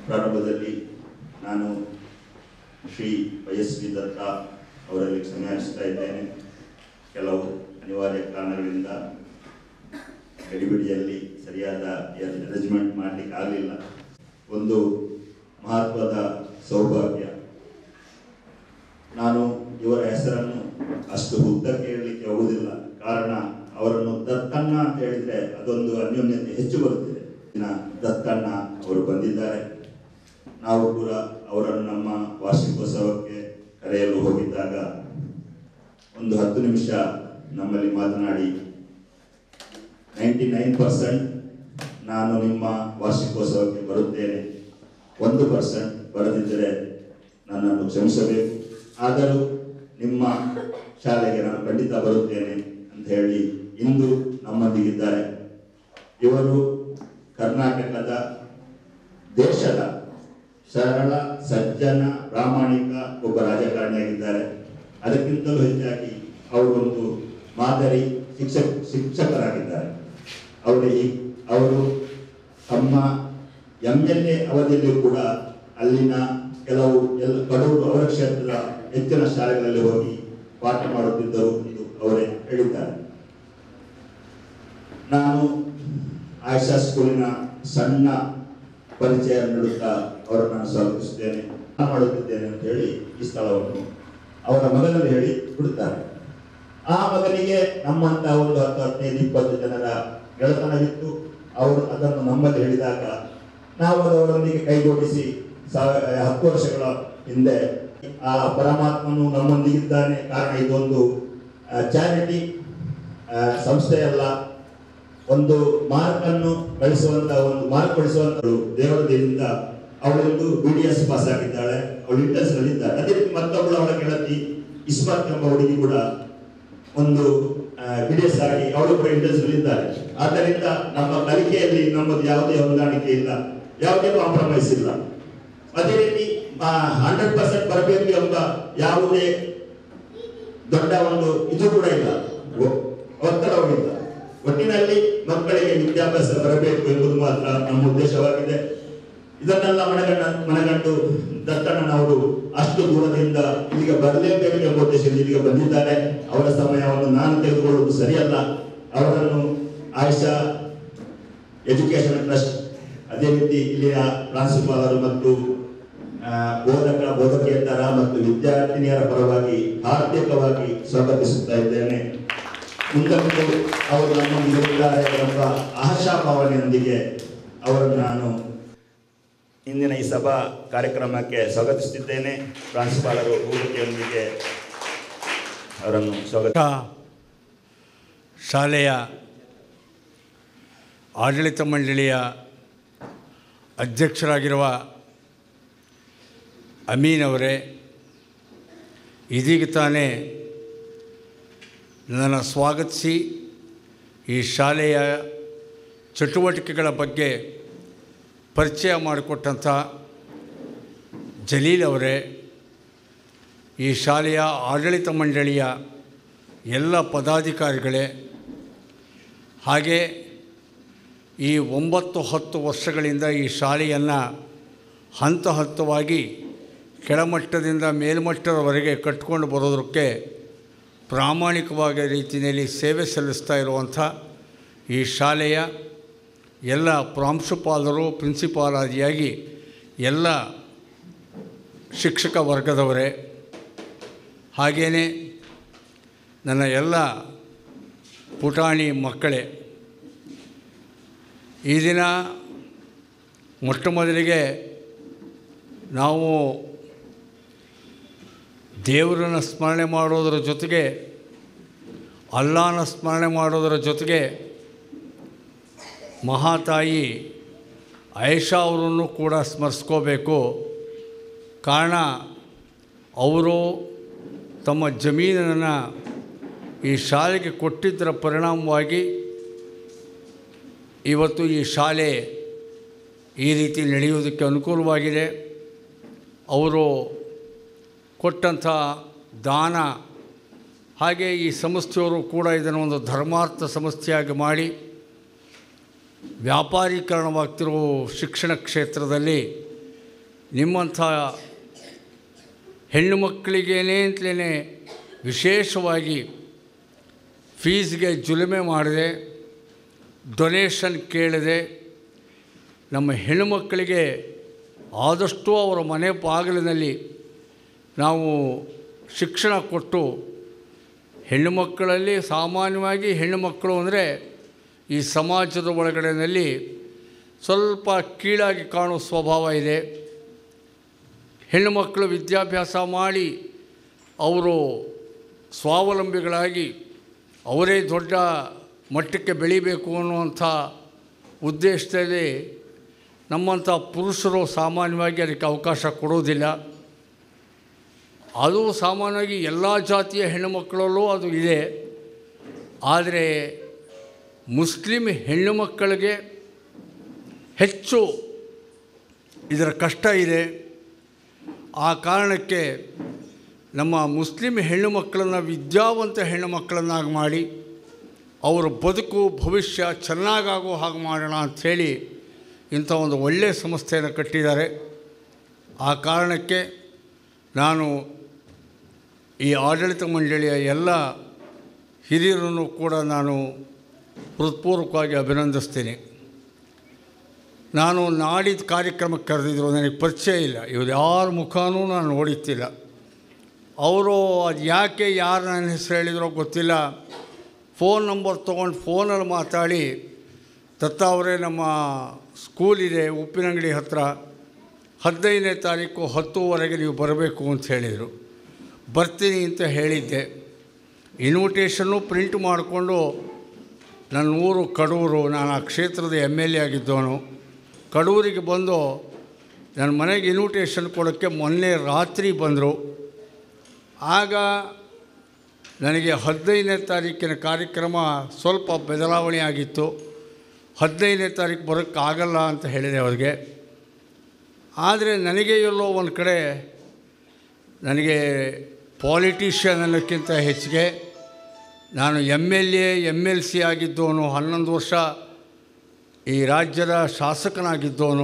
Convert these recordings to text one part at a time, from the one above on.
ಪ್ರಾರಂಭದಲ್ಲಿ ನಾನು ಶ್ರೀ ವೈಎಸ್ವಿ ದತ್ತ ಅವರಲ್ಲಿ ಕ್ಷಮೆಯಾಚಿಸ್ತಾ ಇದ್ದೇನೆ. ಕೆಲವು ಅನಿವಾರ್ಯ ಕಾರಣಗಳಿಂದ ಗಡಿಬಿಡಿಯಲ್ಲಿ ಸರಿಯಾದ ಅರೇಂಜ್ಮೆಂಟ್ ಮಾಡಲಿಕ್ಕೆ ಆಗಲಿಲ್ಲ. ಒಂದು ಮಹತ್ವದ ಸೌಭಾಗ್ಯ. ನಾನು ಇವರ ಹೆಸರನ್ನು ಅಷ್ಟು ಉದ್ದಕ್ಕೆ ಹೇಳಲಿಕ್ಕೆ ಹೋಗುವುದಿಲ್ಲ, ಕಾರಣ ಅವರನ್ನು ದತ್ತಣ್ಣ ಅಂತ ಹೇಳಿದರೆ ಅದೊಂದು ಅನ್ಯೋನ್ಯತೆ ಹೆಚ್ಚು ಬರುತ್ತಿದೆ. ದತ್ತಣ್ಣ ಅವರು ಬಂದಿದ್ದಾರೆ. ನಾವು ಕೂಡ ಅವರನ್ನು ನಮ್ಮ ವಾರ್ಷಿಕೋತ್ಸವಕ್ಕೆ ಕರೆಯಲು ಹೋಗಿದ್ದಾಗ ಒಂದು 10 ನಿಮಿಷ ನಮ್ಮಲ್ಲಿ ಮಾತನಾಡಿ 99% ನಾನು ನಿಮ್ಮ ವಾರ್ಷಿಕೋತ್ಸವಕ್ಕೆ ಬರುತ್ತೇನೆ, 1% ಬರದಿದ್ದರೆ ನನ್ನನ್ನು ಕ್ಷಮಿಸಬೇಕು, ಆದರೂ ನಿಮ್ಮ ಶಾಲೆಗೆ ನಾನು ಖಂಡಿತ ಬರುತ್ತೇನೆ ಅಂತ ಹೇಳಿ ಇಂದು ನಮ್ಮೊಂದಿಗಿದ್ದಾರೆ. ಇವರು ಕರ್ನಾಟಕದ ದೇಶದ ಸರಳ ಸಜ್ಜನ ಪ್ರಾಮಾಣಿಕ ಒಬ್ಬ ರಾಜಕಾರಣಿಯಾಗಿದ್ದಾರೆ. ಅದಕ್ಕಿಂತಲೂ ಹೆಚ್ಚಾಗಿ ಅವರೊಂದು ಮಾದರಿ ಶಿಕ್ಷಕರಾಗಿದ್ದಾರೆ. ಅವರು ತಮ್ಮ MLA ಅವಧಿಯಲ್ಲಿಯೂ ಕೂಡ ಅಲ್ಲಿನ ಕೆಲವು ಕಡೂರು ಅವರ ಕ್ಷೇತ್ರದ ಹೆಚ್ಚಿನ ಶಾಲೆಗಳಲ್ಲಿ ಹೋಗಿ ಪಾಠ ಮಾಡುತ್ತಿದ್ದರು ಎಂದು ಅವರೇ ಹೇಳಿದ್ದಾರೆ. ನಾನು ಆಯಿಷಾ ಸ್ಕೂಲಿನ ಸಣ್ಣ ಪರಿಚಯ ನೀಡುತ್ತಾ ಅವರನ್ನು ನಾನು ಸ್ವಾಗತಿಸುತ್ತೇನೆ, ಮಾಡುತ್ತಿದ್ದೇನೆ ಅಂತ ಹೇಳಿ ಈ ಸ್ಥಳವನ್ನು ಅವರ ಮಗನಲ್ಲಿ ಹೇಳಿ ಬಿಡುತ್ತಾರೆ. ಆ ಮಗನಿಗೆ ನಮ್ಮಂತ ಒಂದು 10-15-20 ಜನರ ಗೆಳೆತನವಿತ್ತು. ಅವರು ಅದನ್ನು ನಮ್ಮಲ್ಲಿ ಹೇಳಿದಾಗ ನಾವು ಅವರೊಂದಿಗೆ ಕೈಜೋಡಿಸಿ 10 ವರ್ಷಗಳ ಹಿಂದೆ ಆ ಪರಮಾತ್ಮನು ನಮ್ಮೊಂದಿಗಿದ್ದಾನೆ. ಕಾರಣ ಇದೊಂದು ಚಾರಿಟಿ ಸಂಸ್ಥೆಯಲ್ಲ, ಒಂದು ಮಾರ್ಕನ್ನು ಗಳಿಸುವಂತ ದೇವರ ದೇವರಿಂದ ಅವಳೊಂದು BDS ಪಾಸ್ ಆಗಿದ್ದಾಳೆ, ಅವಳು ಇಂಟರ್ಸ್ ನಲ್ಲಿದ್ದಾಳೆ. ಅದೇ ರೀತಿ ಮತ್ತೊಬ್ಬಳು ಅವಳ ಗೆಳತಿ ಇಸ್ಮತ್ ಎಂಬ ಹುಡುಗಿ ಕೂಡ ಒಂದು BDS ಆಗಿ ಅವಳು ಕೂಡ ಇಂಟರ್ಸ್ ನಲ್ಲಿದ್ದಾರೆ. ಆದ್ದರಿಂದ ನಮ್ಮ ಕಲಿಕೆಯಲ್ಲಿ ನಮ್ಮದು ಯಾವುದೇ ಹೊಂದಾಣಿಕೆ ಇಲ್ಲ, ಯಾವುದೇ ಕಾಂಪ್ರಮೈಸ್ ಇಲ್ಲ. ಅದೇ ರೀತಿ 100% ಬರಬೇಕು ಎಂಬ ಯಾವುದೇ ದೊಡ್ಡ ಒಂದು ಇದು ಕೂಡ ಇಲ್ಲ, ಒತ್ತಡವೂ ಇಲ್ಲ. ಒಟ್ಟಿನಲ್ಲಿ ಮಕ್ಕಳಿಗೆ ವಿದ್ಯಾಭ್ಯಾಸ ಬರಬೇಕು ಎಂಬುದು ಮಾತ್ರ ನಮ್ಮ ಉದ್ದೇಶವಾಗಿದೆ. ಇದನ್ನೆಲ್ಲ ಮನಗಂಡು ದತ್ತಣ್ಣನವರು ಅಷ್ಟು ದೂರದಿಂದ ಇಲ್ಲಿಗೆ ಬರಲೇಬೇಕು ಎಂಬ ಉದ್ದೇಶದಿಂದ ಇಲ್ಲಿಗೆ ಬಂದಿದ್ದಾರೆ. ಅವರ ಸಮಯವನ್ನು ನಾನು ತೆಗೆದುಕೊಳ್ಳುವುದು ಸರಿಯಲ್ಲ. ಅವರನ್ನು ಆಯಿಷಾ ಎಜುಕೇಶನ್ ಟ್ರಸ್ಟ್, ಅದೇ ರೀತಿ ಇಲ್ಲಿನ ಪ್ರಾಂಶುಪಾಲರು ಮತ್ತು ಬೋಧಕೇತರ ಮತ್ತು ವಿದ್ಯಾರ್ಥಿನಿಯರ ಪರವಾಗಿ ಆರ್ಥಿಕವಾಗಿ ಸ್ವಾಗತಿಸುತ್ತಾ ಇದ್ದೇನೆ. ಮುಂದಕ್ಕೆ ಅವರು ನಮ್ಮೊಂದಿಗಿದ್ದಾರೆ ಎಂಬ ಆಶಾಭಾವನೆಯೊಂದಿಗೆ ಅವರನ್ನು ನಾನು ಇಂದಿನ ಈ ಸಭಾ ಕಾರ್ಯಕ್ರಮಕ್ಕೆ ಸ್ವಾಗತಿಸುತ್ತಿದ್ದೇನೆ. ಪ್ರಾಂಶುಪಾಲರು ವೇದಿಕೆಯೊಂದಿಗೆ ಅವರನ್ನು ಸ್ವಾಗತ. ಶಾಲೆಯ ಆಡಳಿತ ಮಂಡಳಿಯ ಅಧ್ಯಕ್ಷರಾಗಿರುವ ಅಮೀನ್ ಅವರೇ, ಇದೀಗ ತಾನೇ ನನ್ನನ್ನು ಸ್ವಾಗತಿಸಿ ಈ ಶಾಲೆಯ ಚಟುವಟಿಕೆಗಳ ಬಗ್ಗೆ ಪರಿಚಯ ಮಾಡಿಕೊಟ್ಟಂಥ ಜಲೀಲ್ ಅವರೇ, ಈ ಶಾಲೆಯ ಆಡಳಿತ ಮಂಡಳಿಯ ಎಲ್ಲ ಪದಾಧಿಕಾರಿಗಳೇ, ಹಾಗೆ ಈ 9-10 ವರ್ಷಗಳಿಂದ ಈ ಶಾಲೆಯನ್ನು ಹಂತವಾಗಿ ಕೆಳಮಟ್ಟದಿಂದ ಮೇಲ್ಮಟ್ಟದವರೆಗೆ ಕಟ್ಕೊಂಡು ಬರೋದಕ್ಕೆ ಪ್ರಾಮಾಣಿಕವಾಗಿ ರೀತಿಯಲ್ಲಿ ಸೇವೆ ಸಲ್ಲಿಸ್ತಾ ಇರುವಂಥ ಈ ಶಾಲೆಯ ಎಲ್ಲ ಪ್ರಾಂಶುಪಾಲರು, ಪ್ರಿನ್ಸಿಪಾಲಾದಿಯಾಗಿ ಎಲ್ಲ ಶಿಕ್ಷಕ ವರ್ಗದವರೇ, ಹಾಗೆಯೇ ನನ್ನ ಎಲ್ಲ ಪುಟಾಣಿ ಮಕ್ಕಳೇ, ಈ ದಿನ ಮೊಟ್ಟ ಮೊದಲಿಗೆ ನಾವು ದೇವರನ್ನು ಸ್ಮರಣೆ ಮಾಡೋದರ ಜೊತೆಗೆ ಅಲ್ಲಾಹನ ಸ್ಮರಣೆ ಮಾಡೋದರ ಜೊತೆಗೆ ಮಹಾತಾಯಿ ಆಯಿಷಾ ಅವರನ್ನು ಕೂಡ ಸ್ಮರಿಸ್ಕೋಬೇಕು. ಕಾರಣ ಅವರು ತಮ್ಮ ಜಮೀನನ್ನು ಈ ಶಾಲೆಗೆ ಕೊಟ್ಟಿದ್ದರ ಪರಿಣಾಮವಾಗಿ ಇವತ್ತು ಈ ಶಾಲೆ ಈ ರೀತಿ ನಡೆಯುವುದಕ್ಕೆ ಅನುಕೂಲವಾಗಿದೆ. ಅವರು ಕೊಟ್ಟಂಥ ದಾನ, ಹಾಗೆ ಈ ಸಂಸ್ಥೆಯವರು ಕೂಡ ಇದನ್ನು ಒಂದು ಧರ್ಮಾರ್ಥ ಸಂಸ್ಥೆಯಾಗಿ ಮಾಡಿ ವ್ಯಾಪಾರೀಕರಣವಾಗ್ತಿರುವ ಶಿಕ್ಷಣ ಕ್ಷೇತ್ರದಲ್ಲಿ ನಿಮ್ಮಂಥ ಹೆಣ್ಣು ಮಕ್ಕಳಿಗೇನೆ ಅಂತಲೇ ವಿಶೇಷವಾಗಿ ಫೀಸ್ಗೆ ಜುಲುಮೆ ಮಾಡದೆ, ಡೊನೇಷನ್ ಕೇಳದೆ, ನಮ್ಮ ಹೆಣ್ಣುಮಕ್ಕಳಿಗೆ ಆದಷ್ಟು ಅವರ ಮನೆ ಬಾಗಿಲಿನಲ್ಲಿ ನಾವು ಶಿಕ್ಷಣ ಕೊಟ್ಟು, ಹೆಣ್ಣು ಮಕ್ಕಳಲ್ಲಿ ಸಾಮಾನ್ಯವಾಗಿ ಹೆಣ್ಣು ಮಕ್ಕಳು ಅಂದರೆ ಈ ಸಮಾಜದ ಒಳಗಡೆಯಲ್ಲಿ ಸ್ವಲ್ಪ ಕೀಳಾಗಿ ಕಾಣುವ ಸ್ವಭಾವ ಇದೆ. ಹೆಣ್ಣು ಮಕ್ಕಳು ವಿದ್ಯಾಭ್ಯಾಸ ಮಾಡಿ ಅವರು ಸ್ವಾವಲಂಬಿಗಳಾಗಿ ಅವರೇ ದೊಡ್ಡ ಮಟ್ಟಕ್ಕೆ ಬೆಳಿಬೇಕು ಅನ್ನುವಂಥ ಉದ್ದೇಶದಲ್ಲಿ ನಮ್ಮಂಥ ಪುರುಷರು ಸಾಮಾನ್ಯವಾಗಿ ಅದಕ್ಕೆ ಅವಕಾಶ ಕೊಡೋದಿಲ್ಲ. ಅದು ಸಾಮಾನ್ಯವಾಗಿ ಎಲ್ಲ ಜಾತಿಯ ಹೆಣ್ಣುಮಕ್ಕಳಲ್ಲೂ ಅದು ಇದೆ. ಆದರೆ ಮುಸ್ಲಿಂ ಹೆಣ್ಣು ಮಕ್ಕಳಿಗೆ ಹೆಚ್ಚು ಇದರ ಕಷ್ಟ ಇದೆ. ಆ ಕಾರಣಕ್ಕೆ ನಮ್ಮ ಮುಸ್ಲಿಂ ಹೆಣ್ಣು ಮಕ್ಕಳನ್ನು ವಿದ್ಯಾವಂತ ಹೆಣ್ಣು ಮಕ್ಕಳನ್ನಾಗಿ ಮಾಡಿ ಅವರ ಬದುಕು ಭವಿಷ್ಯ ಚೆನ್ನಾಗಾಗೋ ಹಾಗೆ ಮಾಡೋಣ ಅಂಥೇಳಿ ಇಂಥ ಒಂದು ಒಳ್ಳೆಯ ಸಂಸ್ಥೆಯನ್ನು ಕಟ್ಟಿದ್ದಾರೆ. ಆ ಕಾರಣಕ್ಕೆ ನಾನು ಈ ಆಡಳಿತ ಮಂಡಳಿಯ ಎಲ್ಲ ಹಿರಿಯರನ್ನು ಕೂಡ ನಾನು ಹೃತ್ಪೂರ್ವಕವಾಗಿ ಅಭಿನಂದಿಸ್ತೀನಿ. ನಾನು ನಾಡಿದ ಕಾರ್ಯಕ್ರಮಕ್ಕೆ ಕರೆದಿದ್ದರು, ನನಗೆ ಪರಿಚಯ ಇಲ್ಲ, ಇವ್ರು ಯಾರ ಮುಖನೂ ನಾನು ನೋಡಿತ್ತಿಲ್ಲ. ಅವರು ಅದು ಯಾಕೆ ಯಾರು ನನ್ನ ಹೆಸರು ಹೇಳಿದ್ರೋ ಗೊತ್ತಿಲ್ಲ, ಫೋನ್ ನಂಬರ್ ತೊಗೊಂಡು ಫೋನಲ್ಲಿ ಮಾತಾಡಿ, ದತ್ತ ಅವರೇ ನಮ್ಮ ಸ್ಕೂಲಿದೆ ಉಪ್ಪಿನಂಗಡಿ ಹತ್ತಿರ, 15ನೇ ತಾರೀಕು 10:00 ನೀವು ಬರಬೇಕು ಅಂತ ಹೇಳಿದರು. ಬರ್ತೀನಿ ಅಂತ ಹೇಳಿದ್ದೆ. ಇನ್ವಿಟೇಷನ್ನು ಪ್ರಿಂಟ್ ಮಾಡಿಕೊಂಡು, ನನ್ನ ಊರು ಕಡೂರು, ನಾನು ಆ ಕ್ಷೇತ್ರದ MLA ಆಗಿದ್ದವನು. ಕಡೂರಿಗೆ ಬಂದು ನನ್ನ ಮನೆಗೆ ಇನ್ವಿಟೇಷನ್ ಕೊಡೋಕ್ಕೆ ಮೊನ್ನೆ ರಾತ್ರಿ ಬಂದರು. ಆಗ ನನಗೆ 15ನೇ ತಾರೀಕಿನ ಕಾರ್ಯಕ್ರಮ ಸ್ವಲ್ಪ ಬದಲಾವಣೆ ಆಗಿತ್ತು. 15ನೇ ತಾರೀಕು ಬರೋಕ್ಕಾಗಲ್ಲ ಅಂತ ಹೇಳಿದೆ ಅವ್ರಿಗೆ. ಆದರೆ ನನಗೆ ಎಲ್ಲೋ ಒಂದು ಕಡೆ ನನಗೆ ಪಾಲಿಟಿಷಿಯನ್ ಅನ್ನೋಕ್ಕಿಂತ ಹೆಚ್ಚಿಗೆ ನಾನು MLA MLC ಆಗಿದ್ದವನು, 11 ವರ್ಷ ಈ ರಾಜ್ಯದ ಶಾಸಕನಾಗಿದ್ದವನು.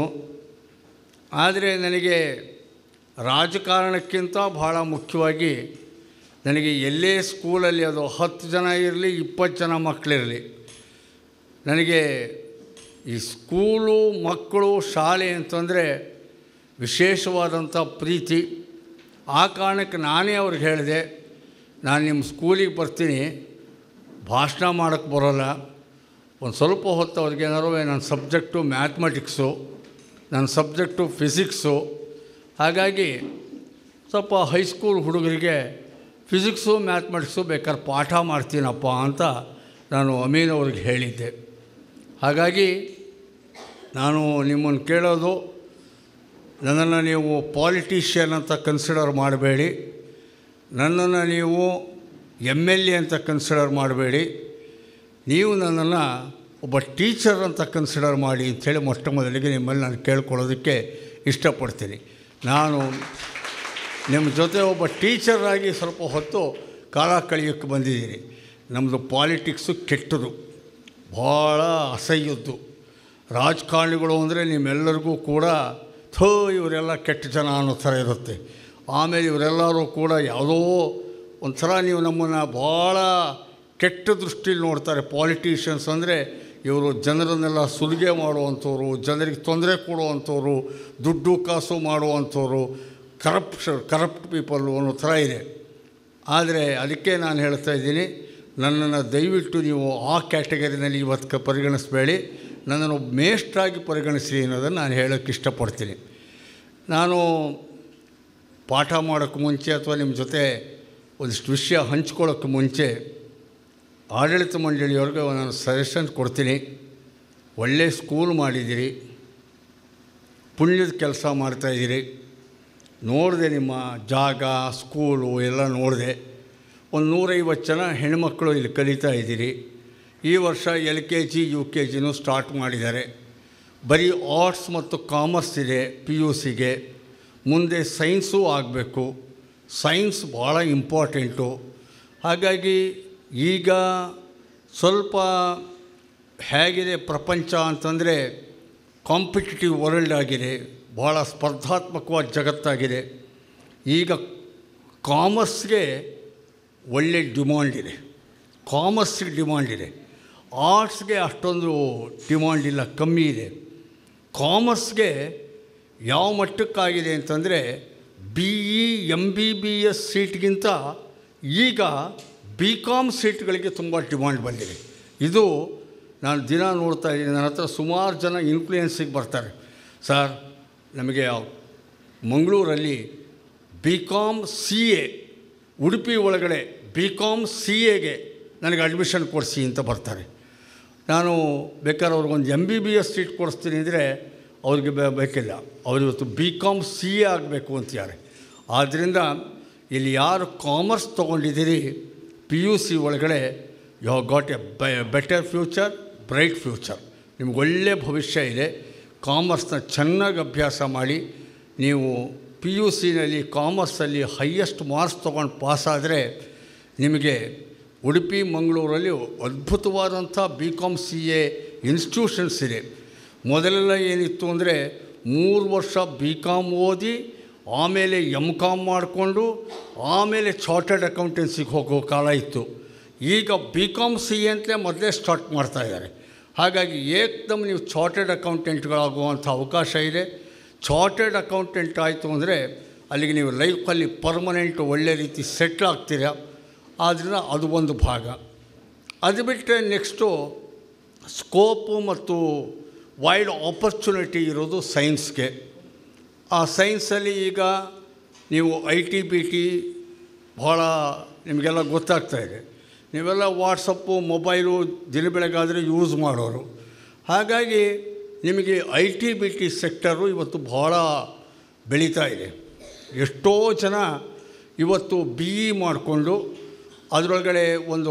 ಆದರೆ ನನಗೆ ರಾಜಕಾರಣಕ್ಕಿಂತ ಭಾಳ ಮುಖ್ಯವಾಗಿ ನನಗೆ ಎಲ್ಲೇ ಸ್ಕೂಲಲ್ಲಿ ಅದು 10 ಜನ ಇರಲಿ 20 ಜನ ಮಕ್ಕಳಿರಲಿ, ನನಗೆ ಈ ಸ್ಕೂಲು ಮಕ್ಕಳು ಶಾಲೆ ಅಂತಂದರೆ ವಿಶೇಷವಾದಂಥ ಪ್ರೀತಿ. ಆ ಕಾರಣಕ್ಕೆ ನಾನೇ ಅವ್ರಿಗೆ ಹೇಳಿದೆ, ನಾನು ನಿಮ್ಮ ಸ್ಕೂಲಿಗೆ ಬರ್ತೀನಿ, ಭಾಷಣ ಮಾಡೋಕ್ಕೆ ಬರೋಲ್ಲ, ಒಂದು ಸ್ವಲ್ಪ ಹೊತ್ತು ಅವ್ರಿಗೇನಾರು ನನ್ನ ಸಬ್ಜೆಕ್ಟು ಮ್ಯಾಥಮೆಟಿಕ್ಸು, ನನ್ನ ಸಬ್ಜೆಕ್ಟು ಫಿಸಿಕ್ಸು, ಹಾಗಾಗಿ ಸ್ವಲ್ಪ ಹೈಸ್ಕೂಲ್ ಹುಡುಗರಿಗೆ ಫಿಸಿಕ್ಸು ಮ್ಯಾಥಮೆಟಿಕ್ಸು ಬೇಕಾದ್ರೆ ಪಾಠ ಮಾಡ್ತೀನಪ್ಪ ಅಂತ ನಾನು ಅಮೀನ್ ಅವ್ರಿಗೆ ಹೇಳಿದ್ದೆ. ಹಾಗಾಗಿ ನಾನು ನಿಮ್ಮನ್ನು ಕೇಳೋದು, ನನ್ನನ್ನು ನೀವು ಪಾಲಿಟಿಷಿಯನ್ ಅಂತ ಕನ್ಸಿಡರ್ ಮಾಡಬೇಡಿ, ನನ್ನನ್ನು ನೀವು MLA ಅಂತ ಕನ್ಸಿಡರ್ ಮಾಡಬೇಡಿ, ನೀವು ನನ್ನನ್ನು ಒಬ್ಬ ಟೀಚರ್ ಅಂತ ಕನ್ಸಿಡರ್ ಮಾಡಿ ಅಂಥೇಳಿ ಮೊಟ್ಟ ಮೊದಲಿಗೆ ನಿಮ್ಮಲ್ಲಿ ನಾನು ಕೇಳ್ಕೊಳ್ಳೋದಕ್ಕೆ ಇಷ್ಟಪಡ್ತೀನಿ. ನಾನು ನಿಮ್ಮ ಜೊತೆ ಒಬ್ಬ ಟೀಚರಾಗಿ ಸ್ವಲ್ಪ ಹೊತ್ತು ಕಾಲ ಕಳೆಯೋಕ್ಕೆ ಬಂದಿದ್ದೀನಿ. ನಮ್ಮದು ಪಾಲಿಟಿಕ್ಸು ಕೆಟ್ಟದು, ಭಾಳ ಅಸಹ್ಯದ್ದು. ರಾಜಕಾರಣಿಗಳು ಅಂದರೆ ನಿಮ್ಮೆಲ್ಲರಿಗೂ ಕೂಡ ಇವರೆಲ್ಲ ಕೆಟ್ಟ ಜನ ಅನ್ನೋ ಥರ ಇರುತ್ತೆ. ಆಮೇಲೆ ಇವರೆಲ್ಲರೂ ಕೂಡ ಯಾವುದೋ ಒಂಥರ ನೀವು ನಮ್ಮನ್ನು ಭಾಳ ಕೆಟ್ಟ ದೃಷ್ಟಿಲಿ ನೋಡ್ತಾರೆ. ಪಾಲಿಟಿಷಿಯನ್ಸ್ ಅಂದರೆ ಇವರು ಜನರನ್ನೆಲ್ಲ ಸುಲಿಗೆ ಮಾಡುವಂಥವ್ರು, ಜನರಿಗೆ ತೊಂದರೆ ಕೊಡುವಂಥವ್ರು, ದುಡ್ಡು ಕಾಸು ಮಾಡುವಂಥವ್ರು, ಕರಪ್ಟ್ ಪೀಪಲ್ಲು ಅನ್ನೋ ಥರ ಇದೆ. ಆದರೆ ಅದಕ್ಕೆ ನಾನು ಹೇಳ್ತಾ ಇದ್ದೀನಿ, ನನ್ನನ್ನು ದಯವಿಟ್ಟು ನೀವು ಆ ಕ್ಯಾಟಗರಿನಲ್ಲಿ ಇವತ್ತು ಪರಿಗಣಿಸಬೇಡಿ, ನನ್ನನ್ನು ಮೇಷ್ಟ್ರಾಗಿ ಪರಿಗಣಿಸಿ ಅನ್ನೋದನ್ನು ನಾನು ಹೇಳೋಕ್ಕೆ ಇಷ್ಟಪಡ್ತೀನಿ. ನಾನು ಪಾಠ ಮಾಡೋಕ್ಕೆ ಮುಂಚೆ ಅಥವಾ ನಿಮ್ಮ ಜೊತೆ ಒಂದಿಷ್ಟು ವಿಷಯ ಹಂಚ್ಕೊಳ್ಳೋಕ್ಕೆ ಮುಂಚೆ ಆಡಳಿತ ಮಂಡಳಿಯವ್ರಿಗೆ ನಾನು ಸಜೆಷನ್ ಕೊಡ್ತೀನಿ. ಒಳ್ಳೆಯ ಸ್ಕೂಲ್ ಮಾಡಿದ್ದೀರಿ, ಪುಣ್ಯದ ಕೆಲಸ ಮಾಡ್ತಾಯಿದ್ದೀರಿ. ನೋಡಿದೆ ನಿಮ್ಮ ಜಾಗ, ಸ್ಕೂಲು ಎಲ್ಲ ನೋಡಿದೆ. ಒಂದು 150 ಜನ ಹೆಣ್ಮಕ್ಳು ಇಲ್ಲಿ ಕಲಿತಾ ಇದ್ದೀರಿ. ಈ ವರ್ಷ LKG UKGನೂ ಸ್ಟಾರ್ಟ್ ಮಾಡಿದ್ದಾರೆ. ಬರೀ ಆರ್ಟ್ಸ್ ಮತ್ತು ಕಾಮರ್ಸ್ ಇದೆ PUCಗೆ, ಮುಂದೆ ಸೈನ್ಸೂ ಆಗಬೇಕು. ಸೈನ್ಸ್ ಭಾಳ ಇಂಪಾರ್ಟೆಂಟು. ಹಾಗಾಗಿ ಈಗ ಸ್ವಲ್ಪ ಹೇಗಿದೆ ಪ್ರಪಂಚ ಅಂತಂದರೆ ಕಾಂಪಿಟೇಟಿವ್ ವರ್ಲ್ಡ್ ಆಗಿದೆ, ಭಾಳ ಸ್ಪರ್ಧಾತ್ಮಕವಾದ ಜಗತ್ತಾಗಿದೆ. ಈಗ ಕಾಮರ್ಸ್ಗೆ ಒಳ್ಳೆ ಡಿಮಾಂಡ್ ಇದೆ, ಕಾಮರ್ಸ್ಗೆ ಡಿಮಾಂಡ್ ಇದೆ. ಆರ್ಟ್ಸ್ಗೆ ಅಷ್ಟೊಂದು ಡಿಮಾಂಡ್ ಇಲ್ಲ, ಕಮ್ಮಿ ಇದೆ. ಕಾಮರ್ಸ್ಗೆ ಯಾವ ಮಟ್ಟಕ್ಕಾಗಿದೆ ಅಂತಂದರೆ BE MBBS ಸೀಟ್ಗಿಂತ ಈಗ BCom ಸೀಟ್ಗಳಿಗೆ ತುಂಬ ಡಿಮಾಂಡ್ ಬಂದಿದೆ. ಇದು ನಾನು ದಿನ ನೋಡ್ತಾ ಇದ್ದೀನಿ. ನನ್ನ ಹತ್ರ ಸುಮಾರು ಜನ ಇನ್ಫ್ಲೂಯೆನ್ಸಿಗೆ ಬರ್ತಾರೆ. ಸರ್, ನಮಗೆ ಮಂಗಳೂರಲ್ಲಿ BCom CA, ಉಡುಪಿ ಒಳಗಡೆ BCom CAಗೆ ನನಗೆ ಅಡ್ಮಿಷನ್ ಕೊಡಿಸಿ ಅಂತ ಬರ್ತಾರೆ. ನಾನು ಬೇಕಾದ್ರೆ ಅವ್ರಿಗೊಂದು MBBS ಸೀಟ್ ಕೊಡಿಸ್ತೀನಿ ಅಂದರೆ ಅವ್ರಿಗೆ ಬೇಕಿಲ್ಲ, ಅವ್ರು ಇವತ್ತು BCom CA ಆಗಬೇಕು ಅಂತಾರೆ. ಆದ್ದರಿಂದ ಇಲ್ಲಿ ಯಾರು ಕಾಮರ್ಸ್ ತೊಗೊಂಡಿದ್ದೀರಿ PUC ಒಳಗಡೆ, you have got a better future, bright future. ನಿಮ್ಗೆ ಒಳ್ಳೆಯ ಭವಿಷ್ಯ ಇದೆ. ಕಾಮರ್ಸ್ನ ಚೆನ್ನಾಗಿ ಅಭ್ಯಾಸ ಮಾಡಿ ನೀವು PUCನಲ್ಲಿ ಕಾಮರ್ಸಲ್ಲಿ ಹೈಯೆಸ್ಟ್ ಮಾರ್ಕ್ಸ್ ತೊಗೊಂಡು ಪಾಸಾದರೆ ನಿಮಗೆ ಉಡುಪಿ ಮಂಗಳೂರಲ್ಲಿ ಅದ್ಭುತವಾದಂಥ BCom CA ಇನ್ಸ್ಟಿಟ್ಯೂಷನ್ಸ್ ಇದೆ. ಮೊದಲೆಲ್ಲ ಏನಿತ್ತು ಅಂದರೆ 3 ವರ್ಷ BCom ಓದಿ ಆಮೇಲೆ MCom ಮಾಡಿಕೊಂಡು ಆಮೇಲೆ ಚಾರ್ಟರ್ಡ್ ಅಕೌಂಟೆನ್ಸಿಗೆ ಹೋಗೋ ಕಾಲ ಇತ್ತು. ಈಗ BCom CA ಅಂತಲೇ ಮೊದಲೇ ಸ್ಟಾರ್ಟ್ ಮಾಡ್ತಾಯಿದ್ದಾರೆ. ಹಾಗಾಗಿ ಏಕದಮ್ ನೀವು ಚಾರ್ಟರ್ಡ್ ಅಕೌಂಟೆಂಟ್ಗಳಾಗುವಂಥ ಅವಕಾಶ ಇದೆ. ಚಾರ್ಟರ್ಡ್ ಅಕೌಂಟೆಂಟ್ ಆಯಿತು ಅಂದರೆ ಅಲ್ಲಿಗೆ ನೀವು ಲೈಫಲ್ಲಿ ಪರ್ಮನೆಂಟ್ ಒಳ್ಳೆ ರೀತಿ ಸೆಟ್ಲ್ ಆಗ್ತೀರ. ಆದ್ದರಿಂದ ಅದು ಒಂದು ಭಾಗ. ಅದು ಬಿಟ್ಟರೆ ನೆಕ್ಸ್ಟು ಸ್ಕೋಪು ಮತ್ತು ವೈಡ್ ಆಪರ್ಚುನಿಟಿ ಇರೋದು ಸೈನ್ಸ್ಗೆ. ಆ ಸೈನ್ಸಲ್ಲಿ ಈಗ ನೀವು IT BT ಭಾಳ ನಿಮಗೆಲ್ಲ ಗೊತ್ತಾಗ್ತಾಯಿದೆ. ನೀವೆಲ್ಲ ವಾಟ್ಸಪ್ಪು ಮೊಬೈಲು ದಿನ ಬೆಳಗಾದರೆ ಯೂಸ್ ಮಾಡೋರು. ಹಾಗಾಗಿ ನಿಮಗೆ IT BT ಸೆಕ್ಟರು ಇವತ್ತು ಭಾಳ ಬೆಳೀತಾ ಇದೆ. ಎಷ್ಟೋ ಜನ ಇವತ್ತು BE ಮಾಡಿಕೊಂಡು ಅದರೊಳಗಡೆ ಒಂದು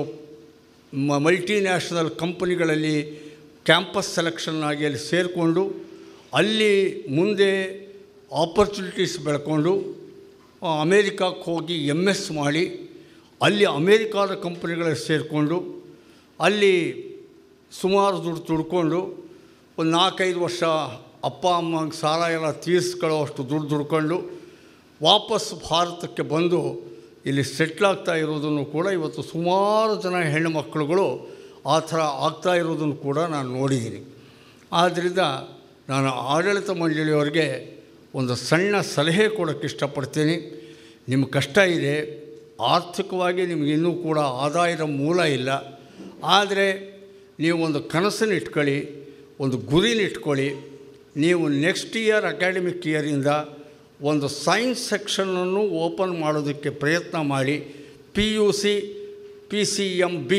ಮಲ್ಟಿನ್ಯಾಷನಲ್ ಕಂಪನಿಗಳಲ್ಲಿ ಕ್ಯಾಂಪಸ್ ಸೆಲೆಕ್ಷನ್ ಆಗಿ ಅಲ್ಲಿ ಸೇರಿಕೊಂಡು ಅಲ್ಲಿ ಮುಂದೆ ಆಪರ್ಚುನಿಟೀಸ್ ಬೆಳ್ಕೊಂಡು ಅಮೇರಿಕಕ್ಕೆ ಹೋಗಿ MS ಮಾಡಿ ಅಲ್ಲಿ ಅಮೇರಿಕಾದ ಕಂಪನಿಗಳಲ್ಲಿ ಸೇರಿಕೊಂಡು ಅಲ್ಲಿ ಸುಮಾರು ದುಡ್ಡು ದುಡ್ಕೊಂಡು ಒಂದು 4-5 ವರ್ಷ ಅಪ್ಪ ಅಮ್ಮಂಗೆ ಸಾಲ ಎಲ್ಲ ತೀರಿಸ್ಕೊಳ್ಳೋ ಅಷ್ಟು ದುಡ್ಡು ದುಡ್ಕೊಂಡು ವಾಪಸ್ ಭಾರತಕ್ಕೆ ಬಂದು ಇಲ್ಲಿ ಸೆಟ್ಲಾಗ್ತಾ ಇರೋದನ್ನು ಕೂಡ ಇವತ್ತು ಸುಮಾರು ಜನ ಹೆಣ್ಣುಮಕ್ಕಳುಗಳು ಆ ಥರ ಆಗ್ತಾ ಇರೋದನ್ನು ಕೂಡ ನಾನು ನೋಡಿದ್ದೀನಿ. ಆದ್ದರಿಂದ ನಾನು ಆಡಳಿತ ಮಂಡಳಿಯವರಿಗೆ ಒಂದು ಸಣ್ಣ ಸಲಹೆ ಕೊಡೋಕ್ಕೆ ಇಷ್ಟಪಡ್ತೀನಿ. ನಿಮ್ಮ ಕಷ್ಟ ಇದೆ, ಆರ್ಥಿಕವಾಗಿ ನಿಮಗೆ ಇನ್ನೂ ಕೂಡ ಆದಾಯದ ಮೂಲ ಇಲ್ಲ. ಆದರೆ ನೀವು ಒಂದು ಕನಸನ್ನು ಇಟ್ಕೊಳ್ಳಿ, ಒಂದು ಗುರಿನ ಇಟ್ಕೊಳ್ಳಿ. ನೀವು ನೆಕ್ಸ್ಟ್ ಇಯರ್ ಅಕಾಡೆಮಿಕ್ ಇಯರಿಂದ ಒಂದು ಸೈನ್ಸ್ ಸೆಕ್ಷನನ್ನು ಓಪನ್ ಮಾಡೋದಕ್ಕೆ ಪ್ರಯತ್ನ ಮಾಡಿ. PUC, PCMB,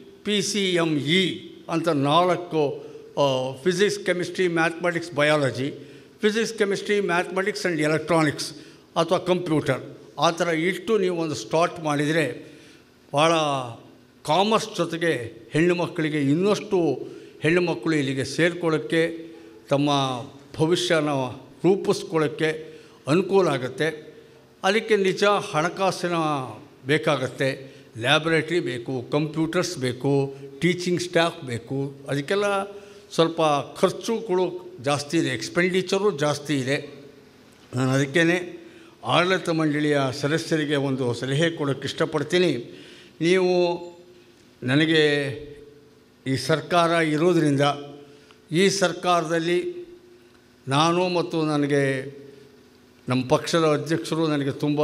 PCME ಅಂತ 4 physics, chemistry, mathematics, biology, physics, chemistry, mathematics and electronics ಅಥವಾ ಕಂಪ್ಯೂಟರ್ ಆ ಥರ ಇಟ್ಟು ನೀವು ಒಂದು ಸ್ಟಾರ್ಟ್ ಮಾಡಿದರೆ ಭಾಳ ಕಾಮರ್ಸ್ ಜೊತೆಗೆ ಹೆಣ್ಣು ಮಕ್ಕಳಿಗೆ ಇನ್ನಷ್ಟು ಹೆಣ್ಣು ಮಕ್ಕಳು ಇಲ್ಲಿಗೆ ಸೇರಿಕೊಳ್ಳೋಕ್ಕೆ, ತಮ್ಮ ಭವಿಷ್ಯನ ರೂಪಿಸ್ಕೊಳ್ಳೋಕ್ಕೆ ಅನುಕೂಲ ಆಗುತ್ತೆ. ಅದಕ್ಕೆ ನಿಜ ಹಣಕಾಸಿನ ಬೇಕಾಗತ್ತೆ, ಲ್ಯಾಬ್ರೇಟ್ರಿ ಬೇಕು, ಕಂಪ್ಯೂಟರ್ಸ್ ಬೇಕು, ಟೀಚಿಂಗ್ ಸ್ಟಾಫ್ ಬೇಕು. ಅದಕ್ಕೆಲ್ಲ ಸ್ವಲ್ಪ ಖರ್ಚುಗಳು ಜಾಸ್ತಿ ಇದೆ, ಎಕ್ಸ್ಪೆಂಡಿಚರು ಜಾಸ್ತಿ ಇದೆ. ನಾನು ಅದಕ್ಕೇ ಆಡಳಿತ ಮಂಡಳಿಯ ಸದಸ್ಯರಿಗೆ ಒಂದು ಸಲಹೆ ಕೊಡೋಕ್ಕೆ ಇಷ್ಟಪಡ್ತೀನಿ. ನೀವು ನನಗೆ ಈ ಸರ್ಕಾರ ಇರೋದರಿಂದ ಈ ಸರ್ಕಾರದಲ್ಲಿ ನಾನು ಮತ್ತು ನನಗೆ ನಮ್ಮ ಪಕ್ಷದ ಅಧ್ಯಕ್ಷರು ನನಗೆ ತುಂಬ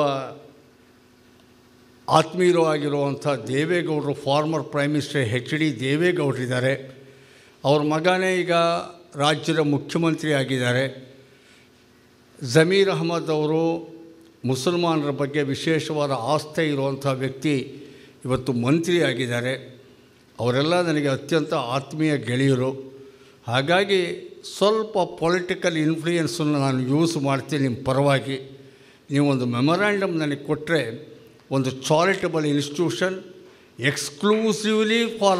ಆತ್ಮೀಯರು ಆಗಿರುವಂಥ ದೇವೇಗೌಡರು, ಫಾರ್ಮರ್ ಪ್ರೈಮ್ ಮಿನಿಸ್ಟರ್ HD ದೇವೇಗೌಡರಿದ್ದಾರೆ. ಅವ್ರ ಮಗನೇ ಈಗ ರಾಜ್ಯದ ಮುಖ್ಯಮಂತ್ರಿ ಆಗಿದ್ದಾರೆ. ಜಮೀರ್ ಅಹಮದ್ ಅವರು ಮುಸಲ್ಮಾನರ ಬಗ್ಗೆ ವಿಶೇಷವಾದ ಆಸ್ಥೆ ಇರುವಂಥ ವ್ಯಕ್ತಿ, ಇವತ್ತು ಮಂತ್ರಿ ಆಗಿದ್ದಾರೆ. ಅವರೆಲ್ಲ ನನಗೆ ಅತ್ಯಂತ ಆತ್ಮೀಯ ಗೆಳೆಯರು. ಹಾಗಾಗಿ ಸ್ವಲ್ಪ ಪೊಲಿಟಿಕಲ್ ಇನ್ಫ್ಲೂಯೆನ್ಸನ್ನು ನಾನು ಯೂಸ್ ಮಾಡ್ತೀನಿ ನಿಮ್ಮ ಪರವಾಗಿ. ನೀವೊಂದು ಮೆಮೊರಾಂಡಮ್ ನನಗೆ ಕೊಟ್ಟರೆ, ಒಂದು charitable institution exclusively for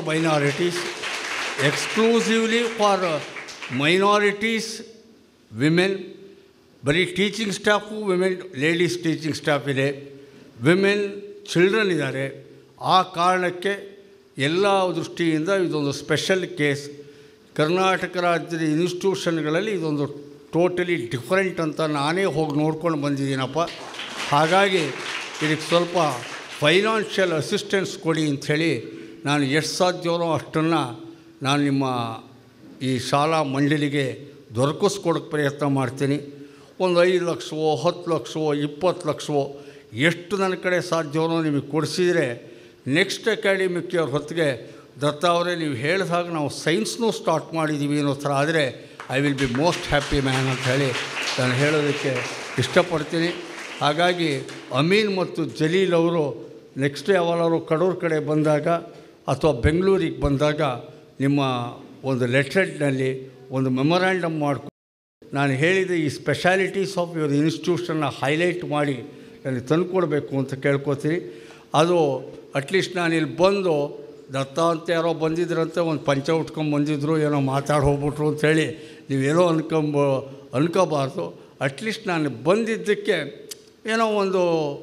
minorities, women, ಬರೀ teaching staff women, ladies teaching staff ಇದೆ, ವಿಮೆನ್, ಚಿಲ್ಡ್ರನ್ ಇದ್ದಾರೆ. ಆ ಕಾರಣಕ್ಕೆ ಎಲ್ಲ ದೃಷ್ಟಿಯಿಂದ ಇದೊಂದು ಸ್ಪೆಷಲ್ ಕೇಸ್. ಕರ್ನಾಟಕ ರಾಜ್ಯದ ಇನ್ಸ್ಟಿಟ್ಯೂಷನ್ಗಳಲ್ಲಿ ಇದೊಂದು ಟೋಟಲಿ ಡಿಫರೆಂಟ್ ಅಂತ ನಾನೇ ಹೋಗಿ ನೋಡ್ಕೊಂಡು ಬಂದಿದ್ದೀನಪ್ಪ. ಹಾಗಾಗಿ ಇದಕ್ಕೆ ಸ್ವಲ್ಪ ಫೈನಾನ್ಷಿಯಲ್ ಅಸಿಸ್ಟೆನ್ಸ್ ಕೊಡಿ ಅಂಥೇಳಿ ನಾನು ಎಷ್ಟು ಸಾಧ್ಯವೋ ಅಷ್ಟನ್ನು ನಾನು ನಿಮ್ಮ ಈ ಶಾಲಾ ಮಂಡಳಿಗೆ ದೊರಕಿಸ್ಕೊಡೋಕ್ಕೆ ಪ್ರಯತ್ನ ಮಾಡ್ತೀನಿ. ಒಂದು 5 ಲಕ್ಷವೋ 10 ಲಕ್ಷವೋ 20 ಲಕ್ಷವೋ ಎಷ್ಟು ನನ್ನ ಕಡೆ ಸಾಧ್ಯವೋ ನಿಮಗೆ ಕೊಡಿಸಿದರೆ ನೆಕ್ಸ್ಟ್ ಅಕಾಡೆಮಿಕ್ ಇಯರ್ ಹೊತ್ತಿಗೆ ದತ್ತ ಅವರೇ ನೀವು ಹೇಳಿದಾಗ ನಾವು ಸೈನ್ಸ್ನೂ ಸ್ಟಾರ್ಟ್ ಮಾಡಿದ್ದೀವಿ ಅನ್ನೋ ಥರ ಆದರೆ I will be most happy man ಅಂತ ಹೇಳಿ ನಾನು ಹೇಳೋದಕ್ಕೆ ಇಷ್ಟಪಡ್ತೀನಿ. ಹಾಗಾಗಿ ಅಮೀನ್ ಮತ್ತು ಜಲೀಲ್ ಅವರು ನೆಕ್ಸ್ಟ್ ಯಾವಾಗಲಾದ್ರು ಕಡೂರು ಕಡೆ ಬಂದಾಗ ಅಥವಾ ಬೆಂಗಳೂರಿಗೆ ಬಂದಾಗ ನಿಮ್ಮ ಒಂದು ಲೆಟರ್ನಲ್ಲಿ ಒಂದು ಮೆಮೊರಾಂಡಮ್ ಮಾಡ್ಕೊಂಡು ನಾನು ಹೇಳಿದ ಈ ಸ್ಪೆಷಾಲಿಟೀಸ್ ಆಫ್ ಯುವರ್ ಇನ್ಸ್ಟಿಟ್ಯೂಷನ್ನ ಹೈಲೈಟ್ ಮಾಡಿ ನನಗೆ ತಂದುಕೊಡ್ಬೇಕು ಅಂತ ಕೇಳ್ಕೊತೀನಿ. ಅದು ಅಟ್ಲೀಸ್ಟ್ ನಾನು ಇಲ್ಲಿ ಬಂದು ದತ್ತ ಅಂತ ಯಾರೋ ಬಂದಿದ್ರಂತೆ ಒಂದು ಪಂಚ ಉಟ್ಕೊಂಡು ಬಂದಿದ್ರು, ಏನೋ ಮಾತಾಡಿ ಹೋಗ್ಬಿಟ್ರು ಅಂಥೇಳಿ ನೀವೇನೋ ಅನ್ಕೋಬಾರ್ದು. ಅಟ್ಲೀಸ್ಟ್ ನಾನು ಬಂದಿದ್ದಕ್ಕೆ ಏನೋ ಒಂದು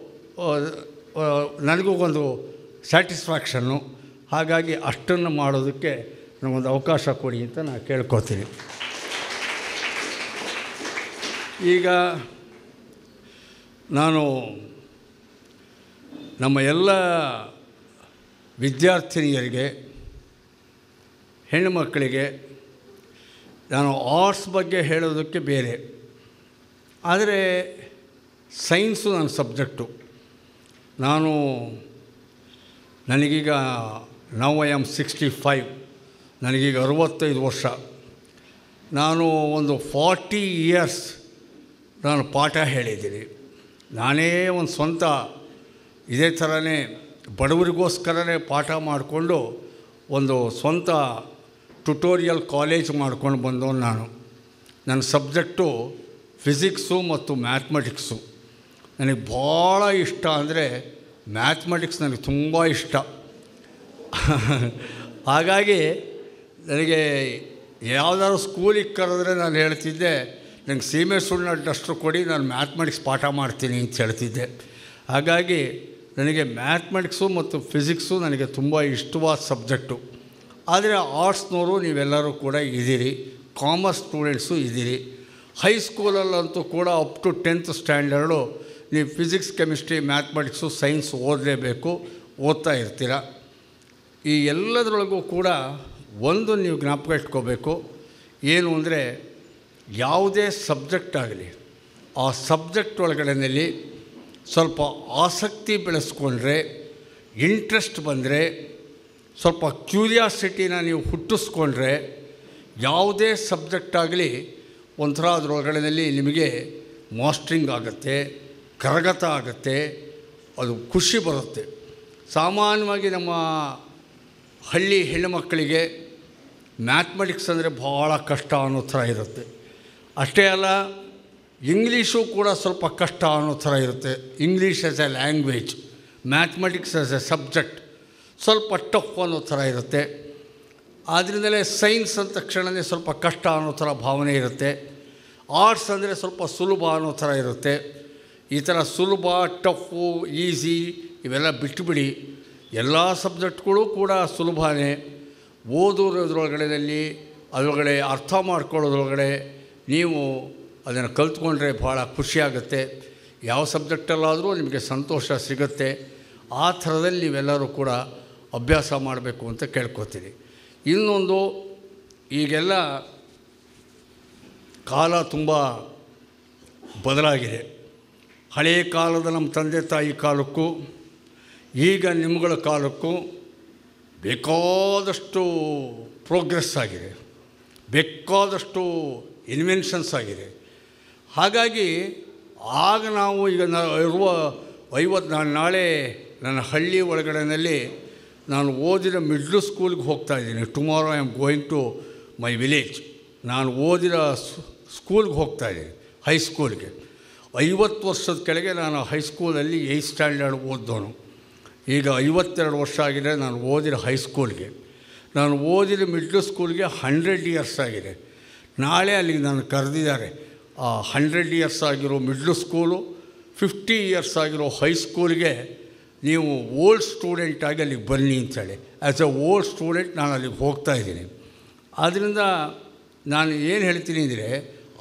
ನನಗೂ ಒಂದು ಸ್ಯಾಟಿಸ್ಫ್ಯಾಕ್ಷನ್ನು. ಹಾಗಾಗಿ ಅಷ್ಟನ್ನು ಮಾಡೋದಕ್ಕೆ ನಮಗೊಂದು ಅವಕಾಶ ಕೊಡಿ ಅಂತ ನಾನು ಕೇಳ್ಕೊತೀನಿ. ಈಗ ನಾನು ನಮ್ಮ ಎಲ್ಲ ವಿದ್ಯಾರ್ಥಿನಿಯರಿಗೆ, ಹೆಣ್ಣುಮಕ್ಕಳಿಗೆ ನಾನು ಆರ್ಟ್ಸ್ ಬಗ್ಗೆ ಹೇಳೋದಕ್ಕೆ ಬೇರೆ, ಆದರೆ ಸೈನ್ಸು ನನ್ನ ಸಬ್ಜೆಕ್ಟು. ನನಗೀಗ ನೌ ಐ ಆಮ್ 65, ನನಗೀಗ 65 ವರ್ಷ. ನಾನು ಒಂದು 40 ಇಯರ್ಸ್ ನಾನು ಪಾಠ ಹೇಳಿದ್ದೀನಿ. ನಾನೇ ಒಂದು ಸ್ವಂತ ಇದೇ ಥರನೇ ಬಡವರಿಗೋಸ್ಕರನೇ ಪಾಠ ಮಾಡಿಕೊಂಡು ಒಂದು ಸ್ವಂತ ಟ್ಯುಟೋರಿಯಲ್ ಕಾಲೇಜ್ ಮಾಡ್ಕೊಂಡು ಬಂದವನು ನಾನು. ನನ್ನ ಸಬ್ಜೆಕ್ಟು ಫಿಸಿಕ್ಸು ಮತ್ತು ಮ್ಯಾಥಮೆಟಿಕ್ಸು. ನನಗೆ ಭಾಳ ಇಷ್ಟ ಅಂದರೆ ಮ್ಯಾಥಮೆಟಿಕ್ಸ್ ನನಗೆ ತುಂಬ ಇಷ್ಟ. ಹಾಗಾಗಿ ನನಗೆ ಯಾವುದಾದ್ರು ಸ್ಕೂಲಿಗೆ ಕರೆದ್ರೆ ನಾನು ಹೇಳ್ತಿದ್ದೆ, ನಂಗೆ ಸೀಮೆ ಸುಣ್ಣ ಡಸ್ಟ್ರು ಕೊಡಿ, ನಾನು ಮ್ಯಾಥಮೆಟಿಕ್ಸ್ ಪಾಠ ಮಾಡ್ತೀನಿ ಅಂತ ಹೇಳ್ತಿದ್ದೆ. ಹಾಗಾಗಿ ನನಗೆ ಮ್ಯಾಥಮೆಟಿಕ್ಸು ಮತ್ತು ಫಿಸಿಕ್ಸು ನನಗೆ ತುಂಬ ಇಷ್ಟವಾದ ಸಬ್ಜೆಕ್ಟು. ಆದರೆ ಆರ್ಟ್ಸ್ನವರು ನೀವೆಲ್ಲರೂ ಕೂಡ ಇದ್ದೀರಿ, ಕಾಮರ್ಸ್ ಸ್ಟೂಡೆಂಟ್ಸು ಇದ್ದೀರಿ. ಹೈಸ್ಕೂಲಲ್ಲಂತೂ ಕೂಡ ಅಪ್ ಟು 10th ಸ್ಟ್ಯಾಂಡರ್ಡು ನೀವು ಫಿಸಿಕ್ಸ್, ಕೆಮಿಸ್ಟ್ರಿ, ಮ್ಯಾಥಮೆಟಿಕ್ಸು, ಸೈನ್ಸ್ ಓದಲೇಬೇಕು, ಓದ್ತಾ ಇರ್ತೀರ. ಈ ಎಲ್ಲದರೊಳಗೂ ಕೂಡ ಒಂದು ನೀವು ಜ್ಞಾಪಕ ಇಟ್ಕೋಬೇಕು, ಏನು ಅಂದರೆ ಯಾವುದೇ ಸಬ್ಜೆಕ್ಟ್ ಆಗಲಿ ಆ ಸಬ್ಜೆಕ್ಟ್ ಒಳಗಡೆಯಲ್ಲಿ ಸ್ವಲ್ಪ ಆಸಕ್ತಿ ಬೆಳೆಸ್ಕೊಂಡ್ರೆ, ಇಂಟ್ರೆಸ್ಟ್ ಬಂದರೆ, ಸ್ವಲ್ಪ ಕ್ಯೂರಿಯಾಸಿಟಿನ ನೀವು ಹುಟ್ಟಿಸ್ಕೊಂಡ್ರೆ ಯಾವುದೇ ಸಬ್ಜೆಕ್ಟ್ ಆಗಲಿ ಒಂಥರ ಅದರೊಳಗಡೆಯಲ್ಲಿ ನಿಮಗೆ ಮಾಸ್ಟ್ರಿಂಗ್ ಆಗುತ್ತೆ, ಕರಗತ ಆಗುತ್ತೆ, ಅದು ಖುಷಿ ಬರುತ್ತೆ. ಸಾಮಾನ್ಯವಾಗಿ ನಮ್ಮ ಹಳ್ಳಿ ಹೆಣ್ಣುಮಕ್ಕಳಿಗೆ ಮ್ಯಾಥಮೆಟಿಕ್ಸ್ ಅಂದರೆ ಭಾಳ ಕಷ್ಟ ಅನ್ನೋ ಥರ ಇರುತ್ತೆ. ಅಷ್ಟೇ ಅಲ್ಲ, ಇಂಗ್ಲೀಷು ಕೂಡ ಸ್ವಲ್ಪ ಕಷ್ಟ ಅನ್ನೋ ಥರ ಇರುತ್ತೆ. English as a language, mathematics as a subject ಸ್ವಲ್ಪ ಟಫ್ ಅನ್ನೋ ಥರ ಇರುತ್ತೆ. ಆದ್ದರಿಂದಲೇ ಸೈನ್ಸ್ ಅಂದ ತಕ್ಷಣವೇ ಸ್ವಲ್ಪ ಕಷ್ಟ ಅನ್ನೋ ಥರ ಭಾವನೆ ಇರುತ್ತೆ. ಆರ್ಟ್ಸ್ ಅಂದರೆ ಸ್ವಲ್ಪ ಸುಲಭ ಅನ್ನೋ ಥರ ಇರುತ್ತೆ. ಈ ಥರ ಸುಲಭ, ಟಫು, ಈಸಿ ಇವೆಲ್ಲ ಬಿಟ್ಟುಬಿಡಿ. ಎಲ್ಲ ಸಬ್ಜೆಕ್ಟ್ಗಳು ಕೂಡ ಸುಲಭನೇ. ಓದೋದ್ರೊಳಗಡೆಯಲ್ಲಿ ಅದರೊಳಗಡೆ ಅರ್ಥ ಮಾಡ್ಕೊಳ್ಳೋದ್ರೊಳಗಡೆ ನೀವು ಅದನ್ನು ಕಲ್ತ್ಕೊಂಡ್ರೆ ಭಾಳ ಖುಷಿಯಾಗುತ್ತೆ. ಯಾವ ಸಬ್ಜೆಕ್ಟಲ್ಲಾದರೂ ನಿಮಗೆ ಸಂತೋಷ ಸಿಗುತ್ತೆ. ಆ ಥರದಲ್ಲಿ ನೀವೆಲ್ಲರೂ ಕೂಡ ಅಭ್ಯಾಸ ಮಾಡಬೇಕು ಅಂತ ಕೇಳ್ಕೊತೀನಿ. ಇನ್ನೊಂದು, ಈಗೆಲ್ಲ ಕಾಲ ತುಂಬ ಬದಲಾಗಿದೆ. ಹಳೆಯ ಕಾಲದ ನಮ್ಮ ತಂದೆ ತಾಯಿ ಕಾಲಕ್ಕೂ ಈಗ ನಿಮ್ಮಗಳ ಕಾಲಕ್ಕೂ ಬೇಕಾದಷ್ಟು ಪ್ರೋಗ್ರೆಸ್ ಆಗಿದೆ, ಬೇಕಾದಷ್ಟು ಇನ್ವೆನ್ಷನ್ಸ್ ಆಗಿದೆ. ಹಾಗಾಗಿ ಆಗ ನಾವು ಈಗ ನಾನು ನಾಳೆ ನನ್ನ ಹಳ್ಳಿ ಒಳಗಡೆಯಲ್ಲಿ ನಾನು ಓದಿದ ಮಿಡ್ಲ್ ಸ್ಕೂಲ್ಗೆ ಹೋಗ್ತಾಯಿದ್ದೀನಿ. Tomorrow I am going to my village. ನಾನು ಓದಿದ ಸ್ಕೂಲ್ಗೆ ಹೋಗ್ತಾಯಿದ್ದೀನಿ, ಹೈಸ್ಕೂಲ್ಗೆ. 50 ವರ್ಷದ ಕೆಳಗೆ ನಾನು ಹೈಸ್ಕೂಲಲ್ಲಿ 8th ಸ್ಟ್ಯಾಂಡರ್ಡ್ ಓದಿದವನು. ಈಗ 52 ವರ್ಷ ಆಗಿದೆ ನಾನು ಓದಿದ ಹೈಸ್ಕೂಲ್ಗೆ. ನಾನು ಓದಿದ ಮಿಡ್ಲ್ ಸ್ಕೂಲ್ಗೆ 100 ಇಯರ್ಸ್ ಆಗಿದೆ. ನಾಳೆ ಅಲ್ಲಿಗೆ ನಾನು ಕರೆದಿದ್ದಾರೆ. ಆ 100 ಇಯರ್ಸ್ ಆಗಿರೋ ಮಿಡ್ಲ್ ಸ್ಕೂಲು, 50 ಇಯರ್ಸ್ ಆಗಿರೋ ಹೈಸ್ಕೂಲ್ಗೆ ನೀವು ಓಲ್ಡ್ ಸ್ಟೂಡೆಂಟಾಗಿ ಅಲ್ಲಿಗೆ ಬನ್ನಿ ಅಂತೇಳಿ. ಆ್ಯಸ್ ಎ ಓಲ್ಡ್ ಸ್ಟೂಡೆಂಟ್ ನಾನು ಅಲ್ಲಿಗೆ ಹೋಗ್ತಾಯಿದ್ದೀನಿ. ಆದ್ದರಿಂದ ನಾನು ಏನು ಹೇಳ್ತೀನಿ ಅಂದರೆ,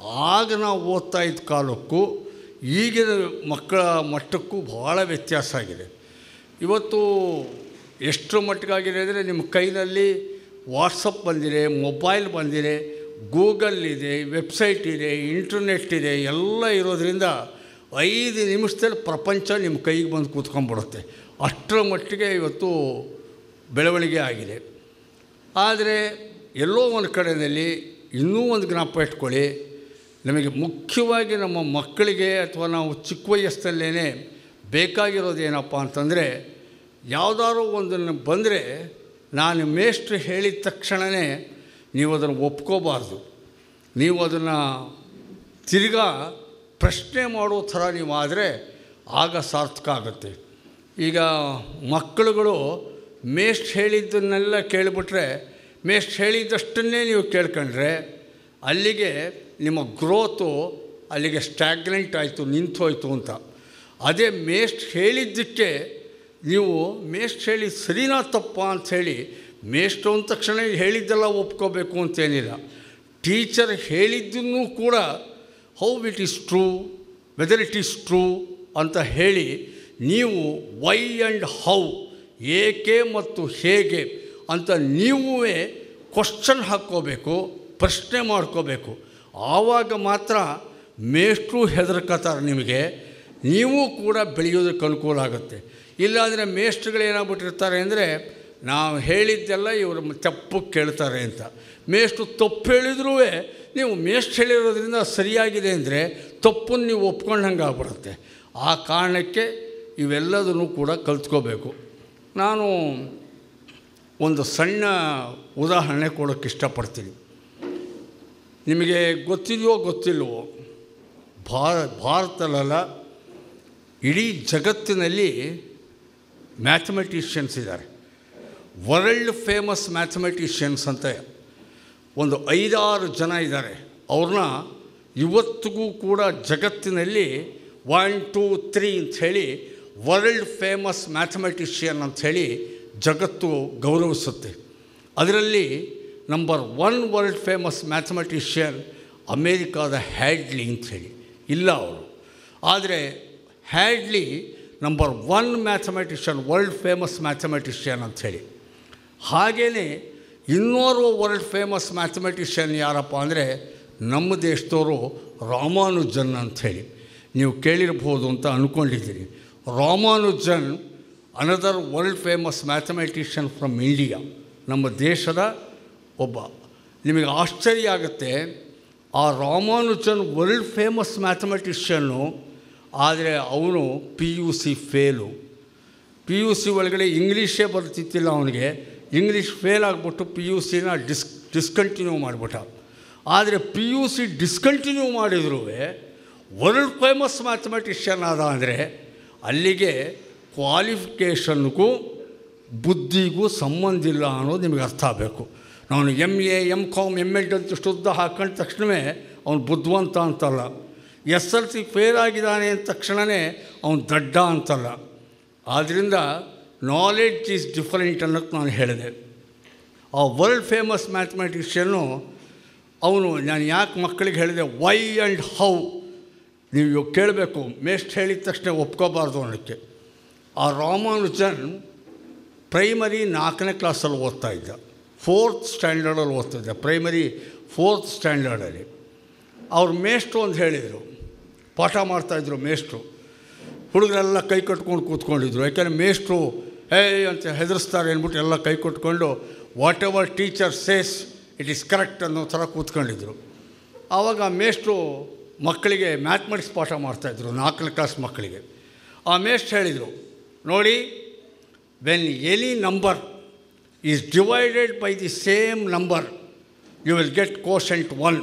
ಆಗ ನಾವು ಓದ್ತಾ ಇದ್ದ ಕಾಲಕ್ಕೂ ಈಗಿನ ಮಕ್ಕಳ ಮಟ್ಟಕ್ಕೂ ಭಾಳ ವ್ಯತ್ಯಾಸ ಆಗಿದೆ. ಇವತ್ತು ಎಷ್ಟು ಮಟ್ಟಿಗಾಗಿದೆ ಅಂದರೆ ನಿಮ್ಮ ಕೈನಲ್ಲಿ ವಾಟ್ಸಪ್ ಬಂದಿದೆ, ಮೊಬೈಲ್ ಬಂದಿದೆ, ಗೂಗಲ್ ಇದೆ, ವೆಬ್ಸೈಟ್ ಇದೆ, ಇಂಟರ್ನೆಟ್ ಇದೆ, ಎಲ್ಲ ಇರೋದರಿಂದ 5 ನಿಮಿಷದಲ್ಲಿ ಪ್ರಪಂಚ ನಿಮ್ಮ ಕೈಗೆ ಬಂದು ಕೂತ್ಕೊಂಡ್ಬಿಡುತ್ತೆ. ಅಷ್ಟರ ಮಟ್ಟಿಗೆ ಇವತ್ತು ಬೆಳವಣಿಗೆ ಆಗಿದೆ. ಆದರೆ ಎಲ್ಲೋ ಒಂದು ಕಡೆಯಲ್ಲಿ ಇನ್ನೂ ಒಂದು ಜ್ಞಾಪಕ ಇಟ್ಕೊಳ್ಳಿ, ನಮಗೆ ಮುಖ್ಯವಾಗಿ ನಮ್ಮ ಮಕ್ಕಳಿಗೆ ಅಥವಾ ನಾವು ಚಿಕ್ಕ ವಯಸ್ಸಲ್ಲೇ ಬೇಕಾಗಿರೋದೇನಪ್ಪ ಅಂತಂದರೆ, ಯಾವುದಾದ್ರೂ ಒಂದನ್ನು ಬಂದರೆ ನಾನು ಮೇಷ್ಟ್ರು ಹೇಳಿದ ತಕ್ಷಣವೇ ನೀವು ಅದನ್ನು ಒಪ್ಕೋಬಾರ್ದು. ನೀವು ಅದನ್ನು ತಿರ್ಗಾ ಪ್ರಶ್ನೆ ಮಾಡೋ ಥರ ನೀವು ಆದರೆ ಆಗ ಸಾರ್ಥಕ ಆಗುತ್ತೆ. ಈಗ ಮಕ್ಕಳುಗಳು ಮೇಷ್ಟ್ರು ಹೇಳಿದ್ದನ್ನೆಲ್ಲ ಕೇಳಿಬಿಟ್ರೆ, ಮೇಷ್ಟ್ರು ಹೇಳಿದ್ದಷ್ಟನ್ನೇ ನೀವು ಕೇಳ್ಕೊಂಡ್ರೆ ಅಲ್ಲಿಗೆ ನಿಮ್ಮ ಗ್ರೋತು ಅಲ್ಲಿಗೆ ಸ್ಟ್ಯಾಗ್ನೆಂಟ್ ಆಯಿತು, ನಿಂತೋಯ್ತು ಅಂತ. ಅದೇ ಮೇಷ್ಟ್ರು ಹೇಳಿದ್ದಕ್ಕೆ ನೀವು ಮೇಷ್ಟ್ರು ಹೇಳಿ ಸರಿನಾ ತಪ್ಪ ಅಂಥೇಳಿ ಮೇಷ್ಟ್ರು ಅಂದ ತಕ್ಷಣ ಹೇಳಿದ್ದೆಲ್ಲ ಒಪ್ಕೋಬೇಕು ಅಂತೇನಿಲ್ಲ. ಟೀಚರ್ ಹೇಳಿದ್ದನ್ನು ಕೂಡ how it is true, whether it is true ಅಂತ ಹೇಳಿ ನೀವು ವೈ ಆ್ಯಂಡ್ ಹೌ, ಏಕೆ ಮತ್ತು ಹೇಗೆ ಅಂತ ನೀವೇ ಕ್ವಶ್ಚನ್ ಹಾಕ್ಕೋಬೇಕು, ಪ್ರಶ್ನೆ ಮಾಡ್ಕೋಬೇಕು. ಆವಾಗ ಮಾತ್ರ ಮೇಷ್ಟ್ರು ಹೆದರ್ಕೋತಾರೆ ನಿಮಗೆ, ನೀವು ಕೂಡ ಬೆಳೆಯೋದಕ್ಕೆ ಅನುಕೂಲ ಆಗುತ್ತೆ. ಇಲ್ಲಾಂದರೆ ಮೇಷ್ಟ್ರುಗಳು ಏನಾಗ್ಬಿಟ್ಟಿರ್ತಾರೆ ಅಂದರೆ, ನಾವು ಹೇಳಿದ್ದೆಲ್ಲ ಇವರು ತಪ್ಪು ಕೇಳ್ತಾರೆ ಅಂತ. ಮೇಷ್ಟ್ರು ತಪ್ಪು ಹೇಳಿದ್ರೂ ನೀವು ಮೇಷ್ಟ್ರು ಹೇಳಿರೋದ್ರಿಂದ ಸರಿಯಾಗಿದೆ ಅಂದರೆ ತಪ್ಪನ್ನು ನೀವು ಒಪ್ಕೊಂಡಂಗೆ ಆಗ್ಬಿಡುತ್ತೆ. ಆ ಕಾರಣಕ್ಕೆ ಇವೆಲ್ಲದನ್ನು ಕೂಡ ಕಲ್ತ್ಕೋಬೇಕು. ನಾನು ಒಂದು ಸಣ್ಣ ಉದಾಹರಣೆ ಕೊಡೋಕ್ಕೆ ಇಷ್ಟಪಡ್ತೀನಿ. ನಿಮಗೆ ಗೊತ್ತಿದೆಯೋ ಗೊತ್ತಿಲ್ವೋ, ಭಾರತದಲ್ಲ ಇಡೀ ಜಗತ್ತಿನಲ್ಲಿ ಮ್ಯಾಥಮೆಟಿಷಿಯನ್ಸ್ ಇದ್ದಾರೆ. ವರ್ಲ್ಡ್ ಫೇಮಸ್ ಮ್ಯಾಥಮೆಟಿಷಿಯನ್ಸ್ ಅಂತ ಒಂದು 5-6 ಜನ ಇದ್ದಾರೆ. ಅವ್ರನ್ನ ಇವತ್ತಿಗೂ ಕೂಡ ಜಗತ್ತಿನಲ್ಲಿ 1, 2, 3 ಅಂಥೇಳಿ ವರ್ಲ್ಡ್ ಫೇಮಸ್ ಮ್ಯಾಥಮೆಟಿಷಿಯನ್ ಅಂಥೇಳಿ ಜಗತ್ತು ಗೌರವಿಸುತ್ತೆ. ಅದರಲ್ಲಿ ನಂಬರ್ 1 ವರ್ಲ್ಡ್ ಫೇಮಸ್ ಮ್ಯಾಥಮೆಟಿಷಿಯನ್ ಅಮೇರಿಕಾದ ಹ್ಯಾಡ್ಲಿ ಅಂಥೇಳಿ ಇಲ್ಲ ಅವರು. ಆದರೆ Hadley number 1 mathematician, world famous mathematician ಅಂಥೇಳಿ. ಹಾಗೆಯೇ ಇನ್ನೋರ್ವ ವರ್ಲ್ಡ್ ಫೇಮಸ್ ಮ್ಯಾಥಮೆಟಿಷಿಯನ್ ಯಾರಪ್ಪ ಅಂದರೆ ನಮ್ಮ ದೇಶದವರು ರಾಮಾನುಜನ್ ಅಂಥೇಳಿ. ನೀವು ಕೇಳಿರ್ಬೋದು ಅಂತ ಅಂದ್ಕೊಂಡಿದ್ದೀರಿ. Ramanujan another world famous mathematician from India, ನಮ್ಮ ದೇಶದ ಒಬ್ಬ. ನಿಮಗೆ ಆಶ್ಚರ್ಯ ಆಗುತ್ತೆ, ಆ ರಾಮಾನುಜನ್ ವರ್ಲ್ಡ್ ಫೇಮಸ್ ಮ್ಯಾಥಮೆಟಿಷಿಯನ್ನು, ಆದರೆ ಅವನು PUC ಫೇಲು. PUC ಒಳಗಡೆ ಇಂಗ್ಲೀಷೇ ಬರ್ತಿತ್ತಿಲ್ಲ ಅವನಿಗೆ. ಇಂಗ್ಲೀಷ್ ಫೇಲ್ ಆಗಿಬಿಟ್ಟು PUCನ ಡಿಸ್ಕಂಟಿನ್ಯೂ ಮಾಡಿಬಿಟ್ಟ. ಆದರೆ PUC ಡಿಸ್ಕಂಟಿನ್ಯೂ ಮಾಡಿದ್ರೂ ವರ್ಲ್ಡ್ ಫೇಮಸ್ ಮ್ಯಾಥಮೆಟಿಷಿಯನ್ ಆದ ಅಂದರೆ ಅಲ್ಲಿಗೆ ಕ್ವಾಲಿಫಿಕೇಷನ್ಗೂ ಬುದ್ಧಿಗೂ ಸಂಬಂಧ ಇಲ್ಲ ಅನ್ನೋದು ನಿಮಗೆ ಅರ್ಥ ಆಗಬೇಕು. ನಾನು MA, MCom, MEd ಅಂತ ಶುದ್ಧ ಹಾಕೊಂಡ ತಕ್ಷಣವೇ ಅವನು ಬುದ್ಧಿವಂತ ಅಂತಲ್ಲ. SLC ಫೇಲ್ ಆಗಿದ್ದಾನೆ ಅಂದ ತಕ್ಷಣವೇ ಅವನು ದಡ್ಡ ಅಂತಲ್ಲ. ಆದ್ದರಿಂದ ನಾಲೆಡ್ಜ್ ಈಸ್ ಡಿಫರೆಂಟ್ ಅನ್ನೋಕ್ಕೆ ನಾನು ಹೇಳಿದೆ. ಆ ವರ್ಲ್ಡ್ ಫೇಮಸ್ ಮ್ಯಾಥಮೆಟಿಷಿಯನ್ನು ಅವನು, ನಾನು ಯಾಕೆ ಮಕ್ಕಳಿಗೆ ಹೇಳಿದೆ ವೈ ಆ್ಯಂಡ್ ಹೌ ನೀವು ಕೇಳಬೇಕು, ಮೇಷ್ಟ್ರು ಹೇಳಿದ ತಕ್ಷಣ ಒಪ್ಕೋಬಾರ್ದು ಅನ್ನೋಕ್ಕೆ. ಆ ರಾಮಾನುಜನ್ ಪ್ರೈಮರಿ 4ನೇ ಕ್ಲಾಸಲ್ಲಿ ಓದ್ತಾ ಇದ್ದ, 4th ಸ್ಟ್ಯಾಂಡರ್ಡಲ್ಲಿ ಓದ್ತಿದ್ದ, ಪ್ರೈಮರಿ 4th ಸ್ಟ್ಯಾಂಡರ್ಡಲ್ಲಿ. ಅವ್ರ ಮೇಷ್ಟ್ರು ಅಂತ ಹೇಳಿದರು, ಪಾಠ ಮಾಡ್ತಾಯಿದ್ರು ಮೇಷ್ಟ್ರು. ಹುಡುಗರೆಲ್ಲ ಕೈ ಕಟ್ಕೊಂಡು ಕೂತ್ಕೊಂಡಿದ್ರು. ಯಾಕೆಂದರೆ ಮೇಷ್ಟ್ರು ಅಂತ ಹೆದರಿಸ್ತಾರೆ ಅಂದ್ಬಿಟ್ಟು ಎಲ್ಲ ಕೈ ಕೊಟ್ಕೊಂಡು whatever teacher says it is correct ಅನ್ನೋ ಥರ ಕೂತ್ಕೊಂಡಿದ್ರು. ಆವಾಗ ಮೇಷ್ಟ್ರು ಮಕ್ಕಳಿಗೆ ಮ್ಯಾಥಮೆಟಿಕ್ಸ್ ಪಾಠ ಮಾಡ್ತಾಯಿದ್ರು, 4ನೇ ಕ್ಲಾಸ್ ಮಕ್ಕಳಿಗೆ. ಆ ಮೇಷ್ಟ್ರು ಹೇಳಿದರು, ನೋಡಿ, when any number is divided by the same number you will get quotient 1.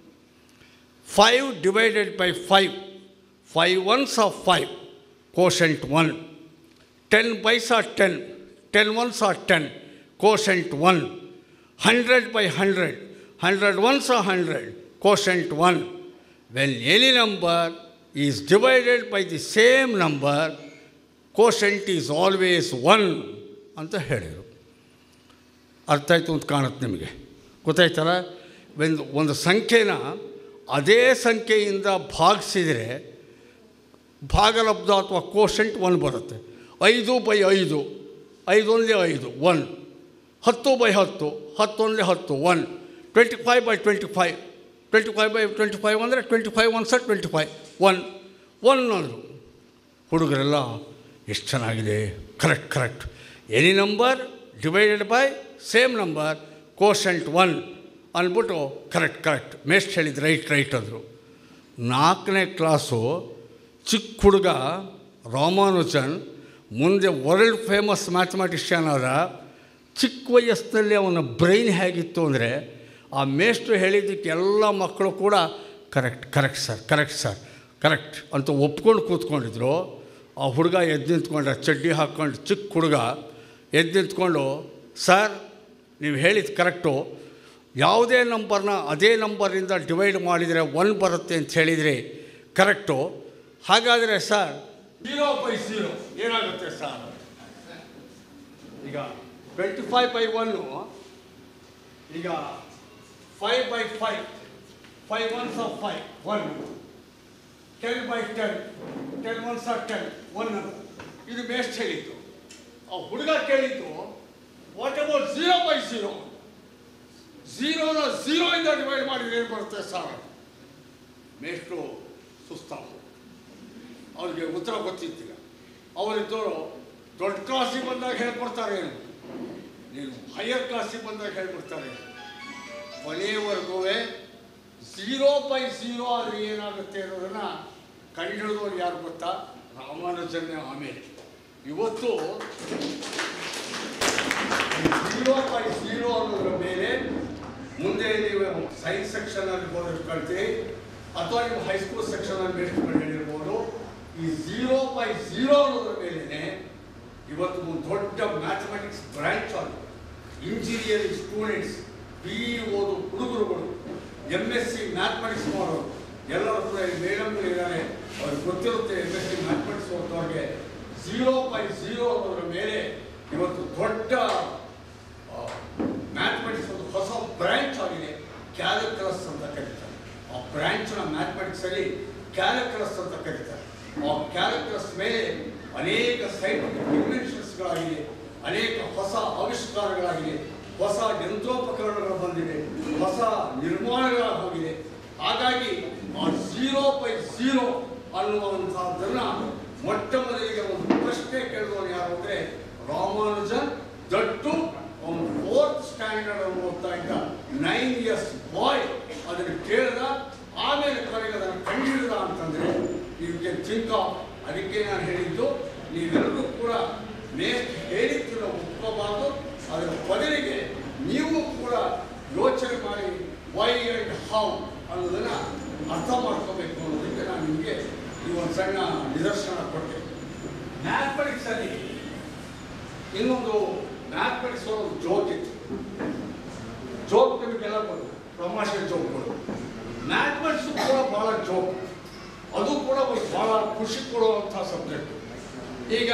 5 divided by 5, 5 ones are 5, quotient 1. 10 byes are 10, 10 ones are 10, quotient 1. 100 by 100, 100 ones are 100, quotient 1. When any number is divided by the same number, quotient is always 1 ಅಂತ ಹೇಳಿದರು. ಅರ್ಥ ಆಯಿತು ಅಂತ ಕಾಣುತ್ತೆ ನಿಮಗೆ, ಗೊತ್ತಾಯ್ತಲ್ಲ? ಒಂದು ಸಂಖ್ಯೆನ ಅದೇ ಸಂಖ್ಯೆಯಿಂದ ಭಾಗಿಸಿದರೆ ಭಾಗಲಬ್ಧ ಅಥವಾ ಕೋಶೆಂಟ್ 1 ಬರುತ್ತೆ. 5/5, 5 ಒಂದೇ 5, 1. 10/10, 10 ಒಂದೇ 10, 1. 25/25, 25/25 ಅಂದರೆ 25 1 ಸ 25, 1 ಅಂದರು. ಹುಡುಗರೆಲ್ಲ ಎಷ್ಟು ಚೆನ್ನಾಗಿದೆ, correct. Any number divided by same number quotient 1 ಅಂದ್ಬಿಟ್ಟು ಕರೆಕ್ಟ್ ಮೇಸ್ಟ್ ಹೇಳಿದ್ದು ರೈಟ್ ಅಂದರು. 4ನೇ ಕ್ಲಾಸು ಚಿಕ್ಕ ಹುಡುಗ ರಾಮಾನುಜನ್ ಮುಂದೆ ವರ್ಲ್ಡ್ ಫೇಮಸ್ ಮ್ಯಾಥಮೆಟಿಷಿಯನ್ ಆದ. ಚಿಕ್ಕ ವಯಸ್ಸಿನಲ್ಲಿ ಅವನ ಬ್ರೈನ್ ಹೇಗಿತ್ತು ಅಂದರೆ ಆ ಮೇಷ್ಟ್ರು ಹೇಳಿದ್ದಕ್ಕೆ ಎಲ್ಲ ಮಕ್ಕಳು ಕೂಡ ಕರೆಕ್ಟ್ ಸರ್ ಅಂತ ಒಪ್ಕೊಂಡು ಕೂತ್ಕೊಂಡಿದ್ರು. ಆ ಹುಡುಗ ಎದ್ದು ನಿಂತ್ಕೊಂಡ, ಚಡ್ಡಿ ಹಾಕ್ಕೊಂಡು ಚಿಕ್ಕ ಹುಡುಗ ಎದ್ದು ನಿಂತ್ಕೊಂಡು, ಸರ್ ನೀವು ಹೇಳಿದ್ದು ಕರೆಕ್ಟು, ಯಾವುದೇ ನಂಬರ್ನ ಅದೇ ನಂಬರಿಂದ ಡಿವೈಡ್ ಮಾಡಿದರೆ 1 ಬರುತ್ತೆ ಅಂತ ಹೇಳಿದ್ರಿ, ಕರೆಕ್ಟು. ಹಾಗಾದರೆ ಸರ್ 0/0 ಏನಾಗುತ್ತೆ ಸರ್? ಈಗ 25/1 ಈಗ 5/5, 5 1s are 5, 1. 10/10, 10 1s are 10, 1. ಇದು ಮೇಸ್ಟ್ ಹೇಳಿದ್ದು. ಆ ಹುಡುಗ ಕೇಳಿದ್ದು, ವಾಟ್ ಅಬೌಟ್ 0/0? 0ನ 0ಇಂದ ಡಿವೈಡ್ ಮಾಡಿದ್ರೆ ಏನು ಬರುತ್ತೆ ಸರ್? ಮೇಷ್ಟ್ರು ಸುಸ್ತಾಗ ಅವ್ರಿಗೆ ಉತ್ತರ ಗೊತ್ತಿತ್ತೀಗ. ಅವರಿದ್ದವರು ದೊಡ್ಡ ಕ್ಲಾಸಿಗೆ ಬಂದಾಗ ಹೇಳ್ಕೊಡ್ತಾರೇನು, ನೀನು ಹೈಯರ್ ಕ್ಲಾಸಿಗೆ ಬಂದಾಗ ಹೇಳ್ಕೊಡ್ತಾರೆ. ಕೊನೆಯವರೆಗೂ 0/0 ಆದರೆ ಏನಾಗುತ್ತೆ ಅನ್ನೋದನ್ನು ಕಂಡುಹಿಡಿದವ್ರು ಯಾರು ಗೊತ್ತಾ? ರಾಮಾನುಜನ್ನೇ. ಆಮೇಲೆ ಇವತ್ತು 0/0 ಅನ್ನೋದ್ರ ಮೇಲೆ ಮುಂದೆ ನೀವು ಸೈನ್ಸ್ ಸೆಕ್ಷನಲ್ಲಿ ಬೋರ್ಡ್ ಕಳ್ತೀರಿ ಅಥವಾ ನೀವು ಹೈಸ್ಕೂಲ್ ಸೆಕ್ಷನಲ್ಲಿ ಮೇಷ್ಟ್ರು ಹೇಳಿರ್ಬೋದು. ಈ 0/0 ಅನ್ನೋದ್ರ ಮೇಲೇ ಇವತ್ತು ಒಂದು ದೊಡ್ಡ ಮ್ಯಾಥಮೆಟಿಕ್ಸ್ ಬ್ರ್ಯಾಂಚ್ ಆಗಿದೆ. ಇಂಜಿನಿಯರಿಂಗ್ ಸ್ಟೂಡೆಂಟ್ಸ್, BE ಓದು ಹುಡುಗರುಗಳು, MSc ಮ್ಯಾಥಮೆಟಿಕ್ಸ್ ಮಾಡೋರು ಎಲ್ಲರೂ ಕೂಡ ಈ ಮೇಡಮ್ಗಳಿದ್ದಾರೆ. ಅವ್ರಿಗೆ ಗೊತ್ತಿರುತ್ತೆ MSc ಮ್ಯಾಥಮೆಟಿಕ್ಸ್ ಓದೋರಿಗೆ 0/0 ಅನ್ನೋದ್ರ ಮೇಲೆ ಇವತ್ತು ದೊಡ್ಡ ಮ್ಯಾಥಮೆಟಿಕ್ಸ್ ಒಂದು ಹೊಸ ಬ್ರ್ಯಾಂಚ್ ಆಗಿದೆ. ಕ್ಯಾಲ್ಕುಲಸ್ ಅಂತ ಕರೀತಾರೆ. ಆ ಬ್ರ್ಯಾಂಚ್ನ ಮ್ಯಾಥಮೆಟಿಕ್ಸಲ್ಲಿ ಕ್ಯಾಲ್ಕುಲಸ್ ಅಂತ ಕರೀತಾರೆ. ಆ ಕ್ಯಾಲ್ಕುಲಸ್ ಮೇಲೆ ಅನೇಕ ಸೈಂಟಿಫಿಕ್ ಇನ್ವೆನ್ಷನ್ಸ್ಗಳಾಗಿದೆ, ಅನೇಕ ಹೊಸ ಆವಿಷ್ಕಾರಗಳಾಗಿದೆ, ಹೊಸ ಯಂತ್ರೋಪಕರಣಗಳು ಬಂದಿದೆ, ಹೊಸ ನಿರ್ಮಾಣಗಳಾಗಿ ಹೋಗಿದೆ. ಹಾಗಾಗಿ ಆ 0/0 ಅನ್ನುವಂಥದ್ದನ್ನು ಮೊಟ್ಟ ಮೊದಲಿಗೆ ಒಂದು ಪ್ರಶ್ನೆ ಕೇಳಿದವರು ಯಾರು ಅಂದರೆ ರಾಮಾನುಜನ್. ದಟ್ಟು ಅವನು 4th ಸ್ಟ್ಯಾಂಡರ್ಡ್ ಅನ್ನು ಓದ್ತಾ ಇದ್ದ 9 years ಬಾಯ್ ಅದನ್ನು ಕೇಳಿದ. ಆಮೇಲೆ ಕೊನೆಗೆ ಅದನ್ನು ಕಂಡುಹಿಡಿದ ಅಂತಂದರೆ ಯು ಕ್ಯಾನ್ ಥಿಂಕ್ ಆಫ್. ಅದಕ್ಕೆ ನಾನು ಹೇಳಿದ್ದು, ನೀವೆಲ್ಲರೂ ಕೂಡ ಹೇಳಿದ್ದು ನಾವು ಒಪ್ಕೋಬಾರ್ದು. ಅದರ ಬದಲಿಗೆ ನೀವು ಕೂಡ ಯೋಚನೆ ಮಾಡಿ ವೈ ಆ್ಯಂಡ್ ಹೌ ಅನ್ನೋದನ್ನು ಅರ್ಥ ಮಾಡ್ಕೋಬೇಕು ಅನ್ನೋದಕ್ಕೆ ನಾನು ನಿಮಗೆ ಈ ಒಂದು ಸಣ್ಣ ನಿದರ್ಶನ ಕೊಟ್ಟೆ. ಮ್ಯಾಥಮೆಟಿಕ್ಸಲ್ಲಿ ಇನ್ನೊಂದು ಮ್ಯಾಥಮೆಟಿಕ್ಸ್ ಒಂದು ಜೋಕ್ ಇತ್ತು. ಜೋಕ್ ನಿಮಗೆಲ್ಲ ಬಂದು ತಮಾಷೆ ಜೋಕ್ಗಳು. ಮ್ಯಾಥಮೆಟಿಕ್ಸು ಕೂಡ ಭಾಳ ಜೋಕ್, ಅದು ಕೂಡ ಒಂದು ಭಾಳ ಖುಷಿ ಕೊಡುವಂಥ ಸಬ್ಜೆಕ್ಟ್. ಈಗ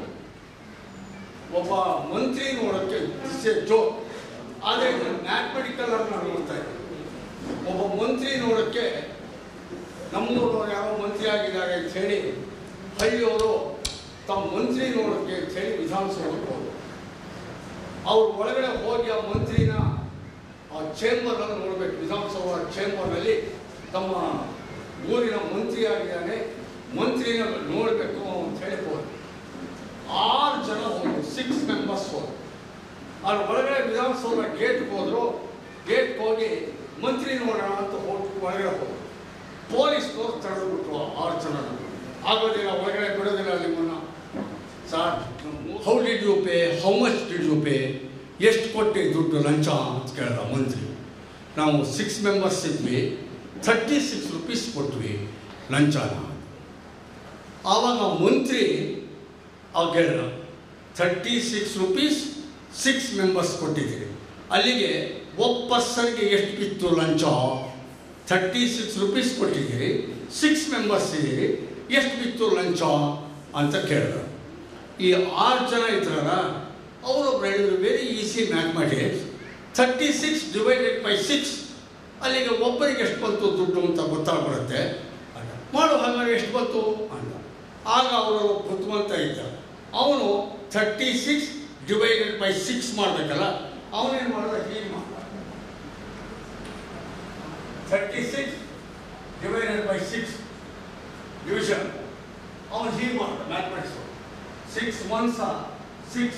ಒಬ್ಬ ಮಂತ್ರಿ ನೋಡೋಕ್ಕೆ ಜೋಕ್, ಆದರೆ ಮ್ಯಾಥಮೆಟಿಕಲ್ ಆಗಿ ನಾನು ನೋಡ್ತಾ ಇದ್ದೀನಿ. ಒಬ್ಬ ಮಂತ್ರಿ ನೋಡೋಕ್ಕೆ ನಮ್ಮೂರು ಯಾವ ಮಂತ್ರಿ ಆಗಿದ್ದಾರೆ ಅಂತ ಹೇಳಿ ಹಳ್ಳಿಯವರು ತಮ್ಮ ಮಂತ್ರಿ ನೋಡೋಕ್ಕೆ ಅಂತ ಹೇಳಿ ವಿಧಾನಸೌಧಕ್ಕೆ ಹೋದರು. ಅವ್ರು ಒಳಗಡೆ ಹೋಗಿ ಆ ಮಂತ್ರಿನ ಆ ಚೇಂಬರ್ನಲ್ಲಿ ನೋಡಬೇಕು. ವಿಧಾನಸೌಧ ಚೇಂಬರ್ನಲ್ಲಿ ತಮ್ಮ ಊರಿನ ಮಂತ್ರಿ ಆಗಿದ್ದಾನೆ, ಮಂತ್ರಿನ ನೋಡಬೇಕು ಅಂತ ಹೇಳಿ ಹೋದ್ರು. 6 ಜನ ಹೋದ್ರು, 6 members ಹೋದ್ರು. ಅವ್ರ ಒಳಗಡೆ ವಿಧಾನಸೌಧ ಗೇಟ್ಗೆ ಹೋದ್ರು. ಗೇಟ್ಗೆ ಹೋಗಿ ಮಂತ್ರಿ ನೋಡೋಣ ಅಂತ ಒಳಗಡೆ ಹೋದ್ರು. ಪೊಲೀಸ್ನವ್ರು ತಡೆದ್ಬಿಟ್ರು 6 ಜನ. ಆಗೋದಿಲ್ಲ, ಒಳಗಡೆ ಬಿಡೋದಿಲ್ಲ ನಿಮ್ಮನ್ನು. Sir, how did you pay, how much did you pay, ಎಷ್ಟು ಕೊಟ್ಟೆ ದುಡ್ಡು ಲಂಚ ಅಂತ ಕೇಳಿದ ಮಂತ್ರಿ. ನಾವು 6 members ಇದ್ವಿ, 36 rupees ಕೊಟ್ವಿ ಲಂಚನ. ಆವಾಗ ಮಂತ್ರಿ ಅವಾಗ ಹೇಳಿದ 36 rupees 6 members ಕೊಟ್ಟಿದ್ದೀರಿ, ಅಲ್ಲಿಗೆ ಒಬ್ಬ ಪರ್ಸನ್ಗೆ ಎಷ್ಟು ಬಿತ್ತು ಲಂಚ? 36 rupees ಕೊಟ್ಟಿದ್ದೀರಿ, 6 members ಇದ್ದೀರಿ, ಎಷ್ಟು ಬಿತ್ತು ಲಂಚ ಅಂತ ಕೇಳಿದ. ಈ 6 ಜನ ಇದ್ರಲ್ಲ, ಅವರೊಬ್ಬರು ಹೇಳಿದ್ರು very easy mathematics, 36 divided by 6 ಅಲ್ಲಿಗೆ ಒಬ್ಬರಿಗೆ ಎಷ್ಟು ಬಂತು ದುಡ್ಡು ಅಂತ ಗೊತ್ತಾಗ್ಬಿಡುತ್ತೆ. ಮಾಡು ಹಾಗಾದ್ರೆ ಎಷ್ಟು ಬಂತು ಅಂತ. ಆಗ ಅವರು ಬುದ್ಧಿವಂತ ಇದ್ದ, ಅವನು 36 ಡಿವೈಡೆಡ್ ಬೈ 6 ಮಾಡಬೇಕಲ್ಲ, ಅವನೇನು ಮಾಡಿದ, ಹೀಗೆ ಮಾಡ 36 ಡಿವೈಡೆಡ್ ಬೈ 6 ಡಿವಿಷನ್, ಅವನು ಹೀಗೆ ಮಾಡ್ದ ಮ್ಯಾಥಮೆಟಿಕ್ಸ್. 6 1s are 6,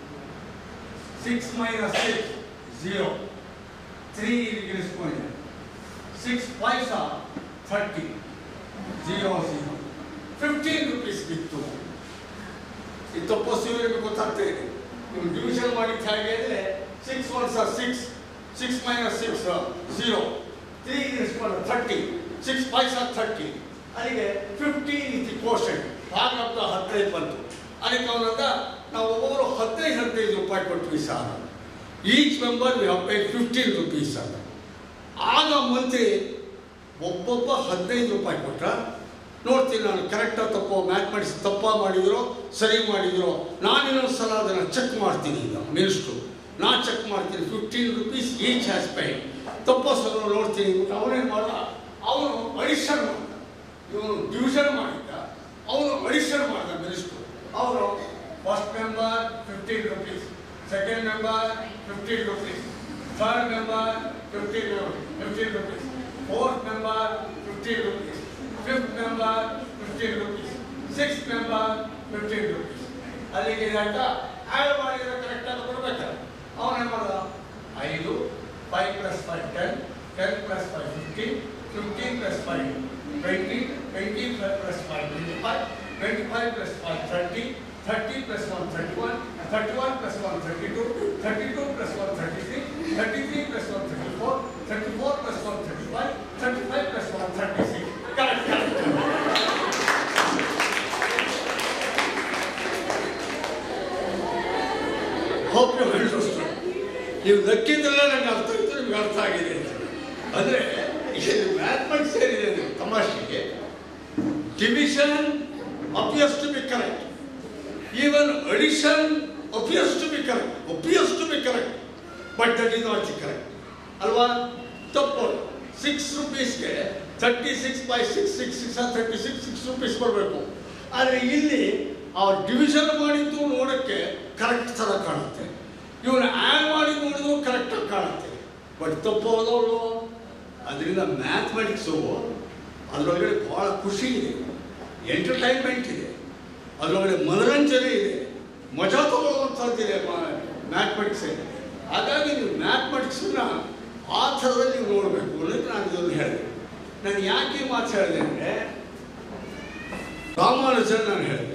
6 minus 6 0, 3 ಇರಿಸ್ಕೊಂಡಿದೆ. 6 5s are 30, 0 0, 15 rupees ಬಿತ್ತು. ಇದು ತಪ್ಪು ಇವರಿಗೆ ಗೊತ್ತಾಗ್ತಾ ಇದೆ. ನೀವು ಡಿವಿಷನ್ ಮಾಡಿದ್ದು ಹೇಗೆ ಅಂದರೆ 6 1s are 6, 6 minus 6 0, 3 ಇರಿಸ್ಕೊಂಡು 30, 6 5s are 30. ಅಲ್ಲಿಗೆ 15 is the quotient. ಭಾಗ 15 ಬಂತು. ಅದಕ್ಕೆ ಅವನಂದ ನಾವು ಒಬ್ಬೊಬ್ಬರು 15 ರೂಪಾಯಿ ಕೊಟ್ವಿ ಸಾಲ. Each member we have paid 15 rupees ಅಂತ. ಆಗ ಮಂತ್ರಿ ಒಬ್ಬೊಬ್ಬ 15 ರೂಪಾಯಿ ಕೊಟ್ಟ. ನೋಡ್ತೀನಿ ನಾನು ಕರೆಕ್ಟಾ ತಪ್ಪೋ, ಮ್ಯಾಥಮೆಟಿಕ್ಸ್ ತಪ್ಪ ಮಾಡಿದ್ರು ಸರಿ ಮಾಡಿದ್ರು, ನಾನಿನ್ನೊಂದು ಸಲ ಅದನ್ನು ಚೆಕ್ ಮಾಡ್ತೀನಿ. ಈಗ ಮಿನಿಸ್ಟ್ರು ನಾನು ಚೆಕ್ ಮಾಡ್ತೀನಿ, 15 rupees ಈಚ್ ಹ್ಯಾಸ್ ಪೇಡ್. ತಪ್ಪೋ ಸಲ ನೋಡ್ತೀನಿ. ಅವನೇನು ಮಾಡ, ಅವನು ಅಡಿಷನ್ ಮಾಡ್ದ. ಇವನು ಡಿವಿಷನ್ ಮಾಡಿದ್ದ, ಅವನು ಅಡಿಷನ್ ಮಾಡಿದ ಮಿನಿಸ್ಟ್ರು. ಅವರು first member 15 rupees, second member 15 rupees, third member 15 rupees, fourth member 15 rupees, fifth member 15 rupees, sixth member 15 rupees. ಅಲ್ಲಿಗೆ ಆಯ್ತಾ, ಆ್ಯಡ್ ಮಾಡಿದ್ರೆ ಕರೆಕ್ಟಾಗಿ ಕೊಡ್ಬೇಕಲ್ಲ. ಅವನೇನು ಮಾಡ್ದ, 5, 5 + 5 10, 10 + 5 15, 15 + 5 20, 20 + 5 25, 25 + 5 30, 30 + 1 31, 31 + 1 32, 32 + 1 33, 33 + 1 34, 34 + 1 35, 35 + 1 36. Correct. Hope you understood. ನೀವು ನಕ್ಕಿದ್ರಲ್ಲ ನನಗೆ ಅರ್ಥ ಇತ್ತು, ನಿಮ್ಗೆ ಅರ್ಥ ಆಗಿದೆ. ಅಂದರೆ ಮ್ಯಾಥಮೆಟಿಕ್ಸ್ ಏನಿದೆ ತಮಾಷೆಗೆ, division appears to be correct. Even addition appears to be correct. But that is not correct. ಅಲ್ವಾ? ತಪ್ಪು. 6 rupeesಗೆ 36 by 6, 6 are 36, 6 rupees ಬರಬೇಕು. ಆದರೆ ಇಲ್ಲಿ ಆ ಡಿವಿಷನ್ ಮಾಡಿದ್ದು ನೋಡೋಕ್ಕೆ ಕರೆಕ್ಟ್ ಥರ ಕಾಣುತ್ತೆ, ಇವನು ಆ್ಯಡ್ ಮಾಡಿ ನೋಡಿದ್ರು ಕರೆಕ್ಟಾಗಿ ಕಾಣುತ್ತೆ. ಬಟ್ ತಪ್ಪು ಹೋದವಳು. ಅದರಿಂದ ಮ್ಯಾಥಮೆಟಿಕ್ಸು ಅದರೊಳಗಡೆ ಭಾಳ ಖುಷಿ ಇದೆ, ಎಂಟರ್ಟೈನ್ಮೆಂಟ್ ಇದೆ, ಅದರೊಳಗಡೆ ಮನೋರಂಜನೆ ಇದೆ, ಮಜಾ ತಗೊಳ್ಳುವಂಥದ್ದಿದೆ ಮ್ಯಾಥಮೆಟಿಕ್ಸ್. ಹಾಗಾಗಿ ನೀವು ಮ್ಯಾಥಮೆಟಿಕ್ಸನ್ನ ಆ ಥರದಲ್ಲಿ ನೀವು ನೋಡಬೇಕು ಅನ್ನೋದು ನಾನು ಇದನ್ನು ಹೇಳಿದೆ. ನಾನು ಯಾಕೆ ಮಾತು ಹೇಳಿದೆ ಅಂದರೆ, ರಾಮಾನುಜನ್ ನಾನು ಹೇಳಿದೆ.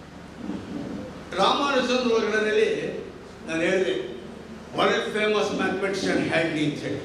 ರಾಮಾನುಜನ್ ಒಳಗಡೆಯಲ್ಲಿ ನಾನು ಹೇಳಿದೆ ವರ್ಲ್ಡ್ ಫೇಮಸ್ ಮ್ಯಾಥಮೆಟಿಷಿಯನ್ ಹ್ಯಾಡ್ಲಿ ಅಂತ ಹೇಳಿ.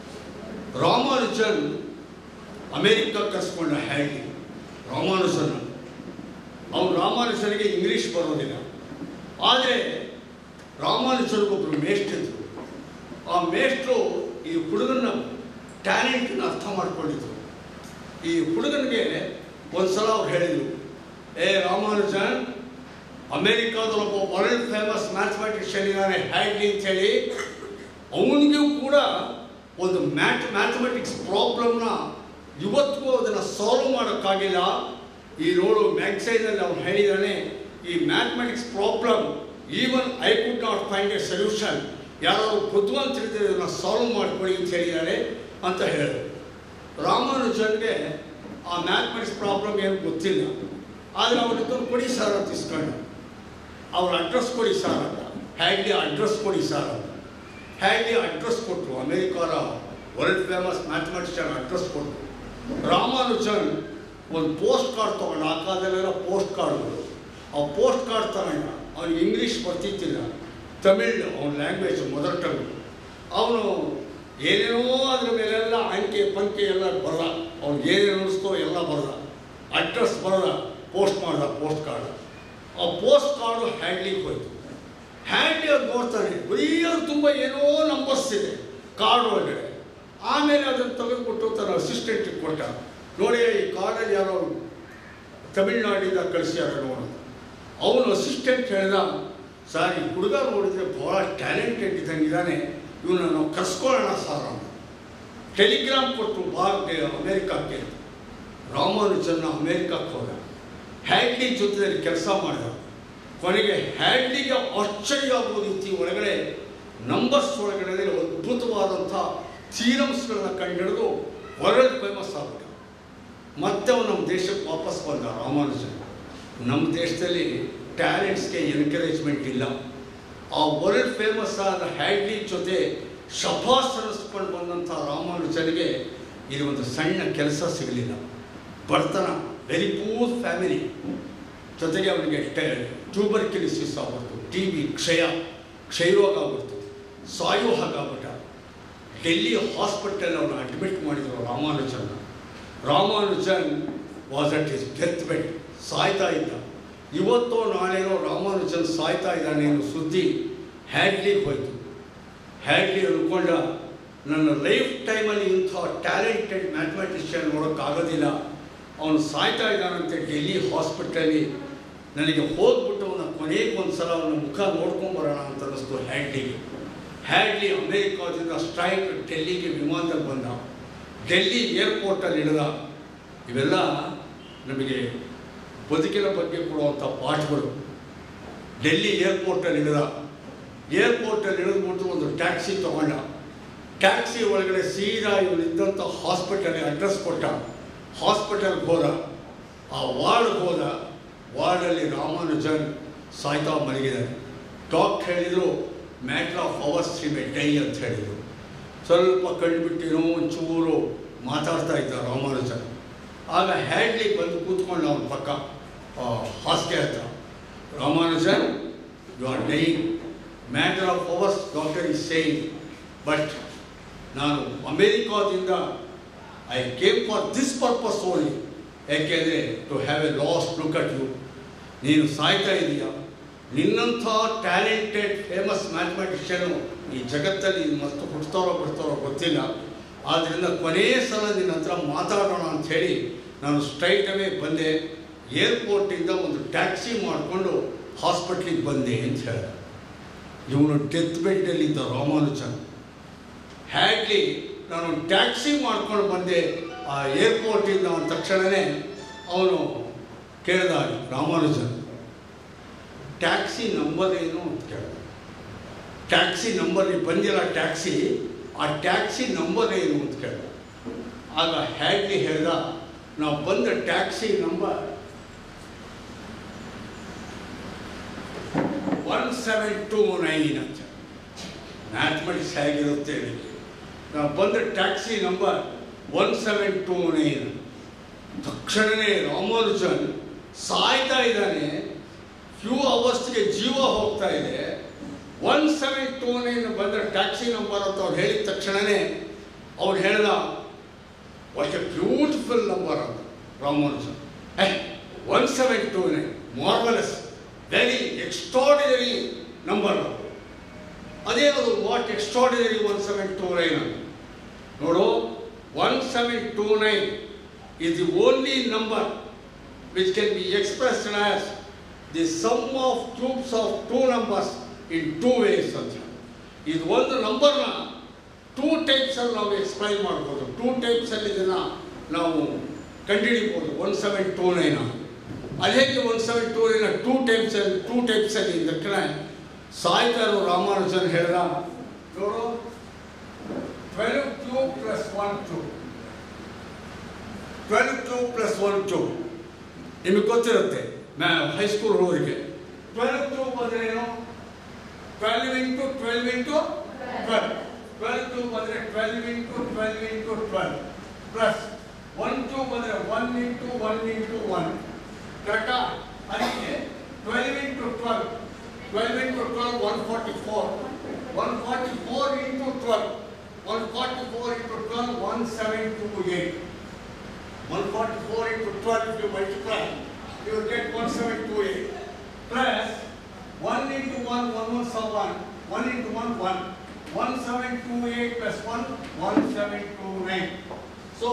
ರಾಮಾನುಜನ್ ಅಮೇರಿಕಾ ಕರ್ಸ್ಕೊಂಡ ಹ್ಯಾಡ್ಲಿ ರಾಮಾನುಜನ್. ಅವನು ರಾಮಾನುಜನಿಗೆ ಇಂಗ್ಲೀಷ್ ಬರೋದಿಲ್ಲ. ಆದರೆ ರಾಮಾನುಜನಿಗೊಬ್ಬರು ಮೇಷ್ಟ್ರಿದ್ರು. ಆ ಮೇಷ್ಟ್ರು ಈ ಹುಡುಗನ ಟ್ಯಾಲೆಂಟನ್ನು ಅರ್ಥ ಮಾಡ್ಕೊಂಡಿದ್ರು. ಈ ಹುಡುಗನಿಗೆ ಒಂದು ಸಲ ಅವ್ರು ಹೇಳಿದರು, ರಾಮಾನುಜನ್, ಅಮೇರಿಕಾದೊಬ್ಬ ವರ್ಲ್ಡ್ ಫೇಮಸ್ ಮ್ಯಾಥಮೆಟಿಷಿಯನ್ ಇದ್ದಾನೆ ಹ್ಯಾಡ್ಲಿ ಅಂತೇಳಿ, ಅವನಿಗೂ ಕೂಡ ಒಂದು ಮ್ಯಾಥಮೆಟಿಕ್ಸ್ ಪ್ರಾಬ್ಲಮ್ನ ಇವತ್ತಿಗೂ ಅದನ್ನು ಸಾಲ್ವ್ ಮಾಡೋಕ್ಕಾಗಿಲ್ಲ. ಈ ನೋಡು ಮ್ಯಾಗ್ಝೈನಲ್ಲಿ ಅವ್ನು ಹೇಳಿದ್ದಾನೆ, ಈ mathematics problem even I could not find a solution, ಯಾರಾದರೂ ಬುದ್ಧಿವಂತರಿದ್ದರೆ ಇದನ್ನು ಸಾಲ್ವ್ ಮಾಡ್ಕೊಳ್ಳಿ ಅಂತ ಹೇಳಿದ್ದಾರೆ ಅಂತ ಹೇಳಿದ್ರು. ರಾಮಾನುಜನ್ಗೆ ಆ ಮ್ಯಾಥಮೆಟಿಕ್ಸ್ ಪ್ರಾಬ್ಲಮ್ ಏನು ಗೊತ್ತಿಲ್ಲ. ಆದರೆ ಅವರಿದ್ದನ್ನು ಕೊಡಿ ಸರ್ ಅಂತ ಇಸ್ಕೊಂಡು, ಅವ್ರ ಅಡ್ರೆಸ್ ಕೊಡಿ ಸರ್ ಅಂತ, ಹ್ಯಾಡ್ಲಿ ಅಡ್ರೆಸ್ ಕೊಡಿ ಸರ್ ಅಂತ. ಹ್ಯಾಡ್ಲಿ ಅಡ್ರೆಸ್ ಕೊಟ್ಟರು, ಅಮೇರಿಕಾದ ವರ್ಲ್ಡ್ ಫೇಮಸ್ ಮ್ಯಾಥಮೆಟಿಷಿಯನ್ ಅಡ್ರೆಸ್ ಕೊಟ್ಟರು. ರಾಮಾನುಜನ್ ಒಂದು ಪೋಸ್ಟ್ ಕಾರ್ಡ್ ತೊಗೊಂಡು, ಆ ಕಾಲದಲ್ಲೆಲ್ಲ ಪೋಸ್ಟ್ ಕಾರ್ಡ್ಗಳು, ಆ ಪೋಸ್ಟ್ ಕಾರ್ಡ್ ತಗೊಂಡ. ಅವನಿಗೆ ಇಂಗ್ಲೀಷ್ ಬರ್ತಿತ್ತಿಲ್ಲ, ತಮಿಳ್ ಅವನ ಲ್ಯಾಂಗ್ವೇಜ್ ಮದರ್ ಟಂಗ್. ಅವನು ಏನೇನೋ ಅದ್ರ ಮೇಲೆಲ್ಲ ಅಂಕೆ ಪಂಕೆ ಎಲ್ಲ ಬರದ, ಅವ್ನಿಗೆ ಏನೇನು ಅನಿಸ್ತೋ ಎಲ್ಲ ಬರದ, ಅಡ್ರೆಸ್ ಬರದ, ಪೋಸ್ಟ್ ಮಾಡ್ದ ಪೋಸ್ಟ್ ಕಾರ್ಡ್. ಆ ಪೋಸ್ಟ್ ಕಾರ್ಡು ಹ್ಯಾಡ್ಲಿಗೆ ಹೋಯ್ತು. ಹ್ಯಾಡ್ಲಿ ಅದು ನೋಡ್ತಾನೆ, ಬರೀ ಅದು ತುಂಬ ಏನೋ ನಂಬರ್ಸ್ ಇದೆ ಕಾರ್ಡ್ ಒಳಗಡೆ. ಆಮೇಲೆ ಅದನ್ನು ತೆಗೆದುಬಿಟ್ಟು ತನ್ನ ಅಸಿಸ್ಟೆಂಟಿಗೆ ಕೊಟ್ಟ. ನೋಡಿ, ಈ ಕಾರ್ಡಲ್ಲಿ ಯಾರೋ ತಮಿಳ್ನಾಡಿಂದ ಕಳಿಸ್ಯಾರ ನೋಡೋದು. ಅವನು ಅಸಿಸ್ಟೆಂಟ್ ಹೇಳಿದ, ಸರ್ ಈ ಹುಡುಗ ನೋಡಿದರೆ ಭಾಳ ಟ್ಯಾಲೆಂಟೆಡ್ ಇದ್ದಂಗಿದ್ದಾನೆ, ಇವನ್ನ ನಾವು ಕರ್ಸ್ಕೊಳ್ಳೋಣ ಸರ್ ಅಂತ ಟೆಲಿಗ್ರಾಮ್ ಕೊಟ್ಟು ಅಮೇರಿಕಕ್ಕೆ ರಾಮಾನುಜನ್ನ ಅಮೇರಿಕಕ್ಕೆ ಹೋದ. ಹ್ಯಾಡ್ಲಿ ಜೊತೆಯಲ್ಲಿ ಕೆಲಸ ಮಾಡಿದ. ಕೊನೆಗೆ ಹ್ಯಾಡ್ಲಿಗೆ ಆಶ್ಚರ್ಯ ಆಗೋ ರೀತಿ ಒಳಗಡೆ ನಂಬರ್ಸ್ ಒಳಗಡೆ ಅದ್ಭುತವಾದಂಥ ಥಿಯರಮ್ಸ್ಗಳನ್ನ ಕಂಡುಹಿಡಿದು ವರ್ಲ್ಡ್ ಫೇಮಸ್ ಆಗ್ಬಿಟ್ಟ. ಮತ್ತೆ ಅವನು ನಮ್ಮ ದೇಶಕ್ಕೆ ವಾಪಸ್ ಬಂದ ರಾಮಾನುಜನ್. ನಮ್ಮ ದೇಶದಲ್ಲಿ ಟ್ಯಾಲೆಂಟ್ಸ್ಗೆ ಎನ್ಕರೇಜ್ಮೆಂಟ್ ಇಲ್ಲ. ಆ ವರ್ಲ್ಡ್ ಫೇಮಸ್ ಆದ ಹ್ಯಾಡ್ಲಿ ಜೊತೆ ಶಭಾಸ್ ಅನ್ನಿಸ್ಕೊಂಡು ಬಂದಂಥ ರಾಮಾನುಜನಿಗೆ ಇಲ್ಲಿ ಒಂದು ಸಣ್ಣ ಕೆಲಸ ಸಿಗಲಿಲ್ಲ. ಬಡತನ, ವೆರಿ ಪೂರ್ ಫ್ಯಾಮಿಲಿ, ಜೊತೆಗೆ ಅವನಿಗೆ ಟ್ಯೂಬರ್ಕ್ಯುಲಿಸಿಸ್ ಆಗ್ಬಿಡ್ತು, TB ಕ್ಷಯರೋಗ ಆಗ್ಬಿಡ್ತು, ಸಾಯೋ ಹಾಗಾಗ್ಬಿಟ್ಟ. ಡೆಲ್ಲಿ ಹಾಸ್ಪಿಟಲ್ ಅವನು ಅಡ್ಮಿಟ್ ಮಾಡಿದರು Ramanujan was at his death bed, ಸಾಯ್ತಾ ಇದ್ದ. ಇವತ್ತೋ ನಾಳೆನೋ ರಾಮಾನುಜನ್ ಸಾಯ್ತಾ ಇದ್ದಾನೆ ಅನ್ನೋ ಸುದ್ದಿ ಹ್ಯಾಡ್ಲಿಗೆ ಹೋಯಿತು. ಹ್ಯಾಡ್ಲಿ ಅಂದ್ಕೊಂಡ, ನನ್ನ ಲೈಫ್ ಟೈಮಲ್ಲಿ ಇಂಥ ಟ್ಯಾಲೆಂಟೆಡ್ ಮ್ಯಾಥಮೆಟಿಷಿಯನ್ ನೋಡೋಕ್ಕಾಗೋದಿಲ್ಲ, ಅವನು ಸಾಯ್ತಾ ಇದ್ದಾನಂತೆ ಡೆಲ್ಲಿ ಹಾಸ್ಪಿಟಲ್ಲಿ. ನನಗೆ ಹೋಗ್ಬಿಟ್ಟು ಅವನ ಕೊನೆಗೆ ಒಂದು ಸಲ ಅವನ ಮುಖ ನೋಡ್ಕೊಂಬರೋಣ ಅಂತ ಅನ್ನಿಸ್ತು ಹ್ಯಾಡ್ಲಿಗೆ. ಹ್ಯಾಡ್ಲಿ ಅಮೇರಿಕಾದಿಂದ ಸ್ಟ್ರೈಟ್ ಡೆಲ್ಲಿಗೆ ವಿಮಾನದಲ್ಲಿ ಬಂದ. ಡೆಲ್ಲಿ ಏರ್ಪೋರ್ಟಲ್ಲಿ ಇಳಿದ. ಇವೆಲ್ಲ ನಮಗೆ ಬದುಕಿನ ಬಗ್ಗೆ ಕೊಡುವಂಥ ಪಾಠಗಳು. ಡೆಲ್ಲಿ ಏರ್ಪೋರ್ಟಲ್ಲಿ ಇಳಿದ್ಬಿಟ್ಟು ಒಂದು ಟ್ಯಾಕ್ಸಿ ತೊಗೊಂಡ. ಟ್ಯಾಕ್ಸಿ ಒಳಗಡೆ ಸೀದಾ ಇವನಿದ್ದಂಥ ಹಾಸ್ಪಿಟಲ್ಗೆ ಅಡ್ರೆಸ್ ಕೊಟ್ಟ. ಹಾಸ್ಪಿಟಲ್ಗೆ ಹೋದ. ಆ ವಾರ್ಡ್ಗೆ ಹೋದ. ವಾರ್ಡಲ್ಲಿ ರಾಮಾನುಜನ್ ಸಾಯ್ತಾ ಮಲಗಿದ್ದಾರೆ. ಡಾಕ್ಟರ್ ಹೇಳಿದರು matter of hours he may die ಅಂತ ಹೇಳಿದರು. ಸ್ವಲ್ಪ ಕಂಡುಬಿಟ್ಟಿನೋ ಒಂಚೂರು ಮಾತಾಡ್ತಾ ಇದ್ದ ರಾಮಾನುಜನ್. ಆಗ ಹ್ಯಾಡ್ಲಿ ಬಂದು ಕೂತ್ಕೊಂಡು ಅವನ ಪಕ್ಕ ಹಾಸಿಗೆ ಹತ್ರ, Ramanujan you are dying, matter of hours doctor is saying, but ನಾನು ಅಮೇರಿಕಾದಿಂದ I came for this purpose only, ಯಾಕೆಂದರೆ to have a last look at you. ನೀನು ಸಾಯ್ತಾ ಇದೀಯ, ನಿನ್ನಂಥ ಟ್ಯಾಲೆಂಟೆಡ್ ಫೇಮಸ್ ಮ್ಯಾಥಮೆಟಿಷಿಯನು ಈ ಜಗತ್ತಲ್ಲಿ ಮತ್ತು ಹುಡ್ತಾರೋ ಬಿಡ್ತಾರೋ ಗೊತ್ತಿಲ್ಲ. ಆದ್ದರಿಂದ ಕೊನೆಯ ಸಲ ನಿನ್ನ ಹತ್ರ ಮಾತಾಡೋಣ ಅಂಥೇಳಿ ನಾನು ಸ್ಟ್ರೈಟ್ ಅವೇ ಬಂದೆ. ಏರ್ಪೋರ್ಟಿಂದ ಒಂದು ಟ್ಯಾಕ್ಸಿ ಮಾಡಿಕೊಂಡು ಹಾಸ್ಪಿಟ್ಲಿಗೆ ಬಂದೆ ಅಂತ ಹೇಳಿದ. ಇವನು ಡೆತ್ ಬೆಡ್ಡಲ್ಲಿದ್ದ ರಾಮಾನುಜನ್. ಹ್ಯಾಡ್ಲಿ ನಾನು ಟ್ಯಾಕ್ಸಿ ಮಾಡ್ಕೊಂಡು ಬಂದೆ ಆ ಏರ್ಪೋರ್ಟಿಂದ ಅಂದ ತಕ್ಷಣವೇ ಅವನು ಕೇಳಿದ ರಾಮಾನುಜನ್, ಟ್ಯಾಕ್ಸಿ ನಂಬರ್ ಏನು ಅಂತ ಕೇಳಿದ. ಟ್ಯಾಕ್ಸಿ ನಂಬರ್ ಬಂದಿಲ್ಲ ಟ್ಯಾಕ್ಸಿ, ಆ ಟ್ಯಾಕ್ಸಿ ನಂಬರ್ ಏನು ಅಂತ ಕೇಳಿದ. ಆಗ ಹ್ಯಾಡ್ಲಿ ಹೇಳ್ದ, ನಾವು ಬಂದ ಟ್ಯಾಕ್ಸಿ ನಂಬರ್ 1729 ಅಂತ. ಮ್ಯಾಥಮೆಟಿಕ್ಸ್ ಹೇಗಿರುತ್ತೆ, ನಾವು ಬಂದ ಟ್ಯಾಕ್ಸಿ ನಂಬರ್ 1729. ತಕ್ಷಣವೇ ರಾಮಾನುಜನ್ ಸಾಯ್ತಾ ಇದ್ದಾನೆ, ಫ್ಯೂ ಅವರ್ಸ್ಗೆ ಜೀವ ಹೋಗ್ತಾ ಇದೆ. 1729 ಬಂದ ಟ್ಯಾಕ್ಸಿ ನಂಬರ್ ಅಂತ ಅವ್ರು ಹೇಳಿದ ತಕ್ಷಣವೇ ಅವ್ರು ಹೇಳ್ದ, ವಾಟ್ ಎ ಬ್ಯೂಟಿಫುಲ್ ನಂಬರ್ ಅಂತ Ramanujan. 1729 marvellous, very extraordinary number. ಅದೇ ಅದು ವಾಟ್ ಎಕ್ಸ್ಟ್ರಾರ್ಡಿನರಿ 1729 ಅಂತ ನೋಡು. 1729 is the only number which can be expressed as the sum of cubes of two numbers in two ways ಅಂತ. ಇದು ಒಂದು ನಂಬರ್ನ 2 ಟೈಪ್ಸಲ್ಲಿ ನಾವು ಎಕ್ಸ್ಪ್ಲೈನ್ ಮಾಡ್ಬೋದು. 2 ಟೈಪ್ಸಲ್ಲಿ ಇದನ್ನು ನಾವು ಕಂಡುಹಿಡಿಬೋದು 1729. ಅದೇ 1729 2 ಟೈಪ್ಸಲ್ಲಿ ಇದಕ್ಕೆ ಸಾಯ್ತಾ ಇರೋ ರಾಮಾನುಜನ್ ಹೇಳ್ದ, ನೋಡು 12 cube plus 1 cube, 12 cube plus 1 cube ನಿಮಗೆ ಗೊತ್ತಿರುತ್ತೆ ಹೈಸ್ಕೂಲ್ ಹೋದರಿಗೆ. 12 cube ಅಂದರೆ ಏನು? 12 into 12 into 12. 12 cube ಅಂದರೆ 12 into 12 into 12 ಪ್ಲಸ್ 1 cube ಅಂದರೆ 1 into 1 into 1. ಕರೆಕ್ಟಾ? ಅದಕ್ಕೆ 12 into 12, 12 into 12 144, 144 into 12, 144 into 12 1728. 144 into 12 if you multiply, you will get 1728. Plus 1 into 1, 1 1 so 1, 1 into 1 1, 1728 plus 1 1729. So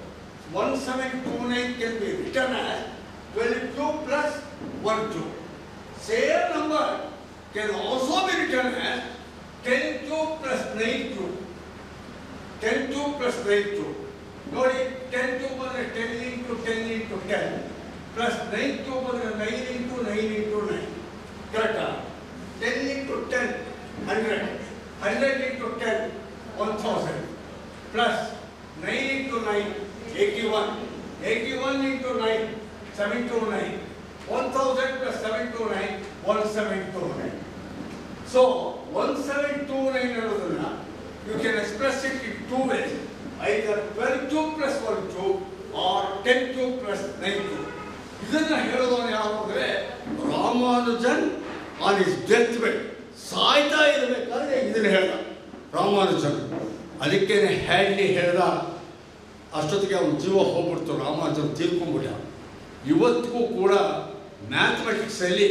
1729 can be written as 12 cube plus 1 cube. Same number can also be written as 10 cube plus 9 cube. 10 2 plus 9 2. ನೋಡಿ 10 2 ಬಂದರೆ 10 into 10 into 10 plus 9 2 ಬಂದರೆ 9 into 9 into 9. ಕರೆಕ್ಟಾ? 10 into 10 100. 100 into 10 1000 plus 9 into 9 81. 81 into 9 729. 1000 plus 729 1729. So 1729 ಅನ್ನೋದನ್ನ you can express it in two ways, either 12 2 plus 1 2 or 10 2 plus 9 2. ಇದನ್ನ ಹೇಳೋದು ಯಾರು ಅಂದರೆ Ramanujan on his death bed, ಸಾಯ್ತಾ ಇರಬೇಕಾದ್ರೆ ಇದನ್ನು ಹೇಳ್ದ ರಾಮಾನುಜನ್. ಅದಕ್ಕೇನೆ ಹ್ಯಾಡ್ಲಿ ಹೇಳ್ದ, ಅಷ್ಟೊತ್ತಿಗೆ ಅವನ ಜೀವ ಹೋಗ್ಬಿಡ್ತು, ರಾಮಾನುಜನ್ ತೀರ್ಕೊಂಡ್ಬಿಟ್ಟ. ಇವತ್ತಿಗೂ ಕೂಡ ಮ್ಯಾಥಮೆಟಿಕ್ಸಲ್ಲಿ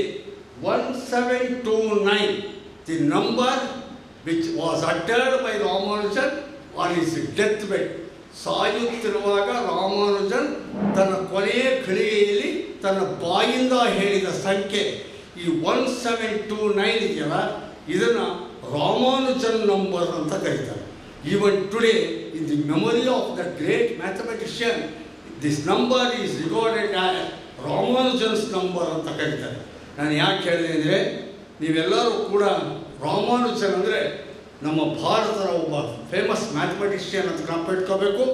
1729 the number which was uttered by Ramanujan on his death bed. ಸಾಯುತ್ತಿರುವಾಗ ರಾಮಾನುಜನ್ ತನ್ನ ಕೊನೆಯ ಘಳಿಗೆಯಲ್ಲಿ ತನ್ನ ಬಾಯಿಂದ ಹೇಳಿದ ಸಂಖ್ಯೆ ಈ 1729 ಇದೆಯಲ್ಲ, ಇದನ್ನು ರಾಮಾನುಜನ್ ನಂಬರ್ ಅಂತ ಕರೀತಾರೆ. Even today in the memory of the great mathematician this number is recorded as Ramanujan's number ಅಂತ ಕರೀತಾರೆ. ನಾನು ಯಾಕೆ ಹೇಳಿದೆ ಅಂದರೆ, ನೀವೆಲ್ಲರೂ ಕೂಡ ರಾಮಾನುಜನ್ ಅಂದರೆ ನಮ್ಮ ಭಾರತದ ಒಬ್ಬ ಫೇಮಸ್ ಮ್ಯಾಥಮೆಟಿಷಿಯನ್ ಅಂತ ಕಂಪಿಟ್ಕೋಬೇಕು.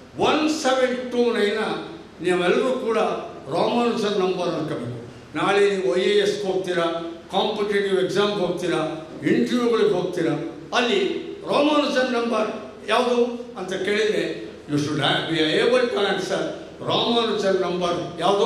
1729 ನೀವೆಲ್ಲರೂ ಕೂಡ ರಾಮಾನುಜನ್ ನಂಬರ್ ಅನ್ಕೋಬೇಕು. ನಾಳೆ ನೀವು IAS ಹೋಗ್ತೀರಾ, ಕಾಂಪಿಟೇಟಿವ್ ಎಕ್ಸಾಮ್ಗೆ ಹೋಗ್ತೀರಾ, ಇಂಟರ್ವ್ಯೂಗಳಿಗೆ ಹೋಗ್ತೀರಾ, ಅಲ್ಲಿ ರಾಮಾನುಜನ್ ನಂಬರ್ ಯಾವುದು ಅಂತ ಕೇಳಿದರೆ you should be able to answer Ramanujan number ಯಾವುದು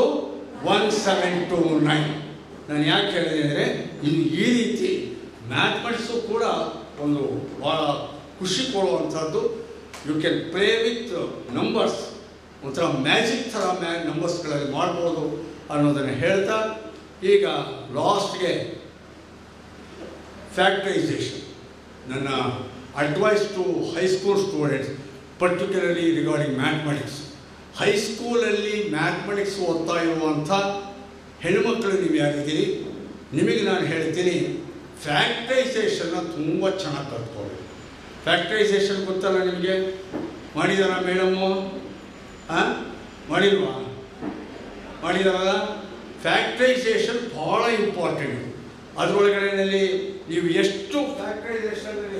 1729. ನಾನು ಯಾಕೆ ಹೇಳಿದೆ ಅಂದರೆ, ಇದು ಈ ರೀತಿ ಮ್ಯಾಥಮೆಟಿಕ್ಸು ಕೂಡ ಒಂದು ಭಾಳ ಖುಷಿ ಕೊಡುವಂಥದ್ದು. You can play with numbers, ಒಂಥರ ಮ್ಯಾಜಿಕ್ ಥರ ನಂಬರ್ಸ್ಗಳಲ್ಲಿ ಮಾಡ್ಬೋದು ಅನ್ನೋದನ್ನು ಹೇಳ್ತಾ, ಈಗ ಲಾಸ್ಟ್ಗೆ ಫ್ಯಾಕ್ಟರೈಸೇಷನ್. ನನ್ನ advice to high school students, particularly regarding mathematics. ಹೈಸ್ಕೂಲಲ್ಲಿ ಮ್ಯಾಥಮೆಟಿಕ್ಸ್ ಓದ್ತಾ ಇರುವಂಥ ಹೆಣ್ಮಕ್ಳು ನೀವು ಯಾರಿದ್ದೀರಿ, ನಿಮಗೆ ನಾನು ಹೇಳ್ತೀನಿ, ಫ್ಯಾಕ್ಟರೈಸೇಷನ್ನ ತುಂಬ ಚೆನ್ನಾಗಿ ಕಲ್ತ್ಕೊಳ್ಳಿ. ಫ್ಯಾಕ್ಟರೈಸೇಷನ್ ಗೊತ್ತಲ್ಲ ನಿಮಗೆ? ಮಾಡಿದಾರ ಮೇಡಮ್ಮು? ಮಾಡಿಲ್ವಾ? ಮಾಡಿದಾರಲ್ಲ? ಫ್ಯಾಕ್ಟರೈಸೇಷನ್ ಭಾಳ ಇಂಪಾರ್ಟೆಂಟ್. ಅದರೊಳಗಡೆಯಲ್ಲಿ ನೀವು ಎಷ್ಟು ಫ್ಯಾಕ್ಟರೈಸೇಷನ್ನಲ್ಲಿ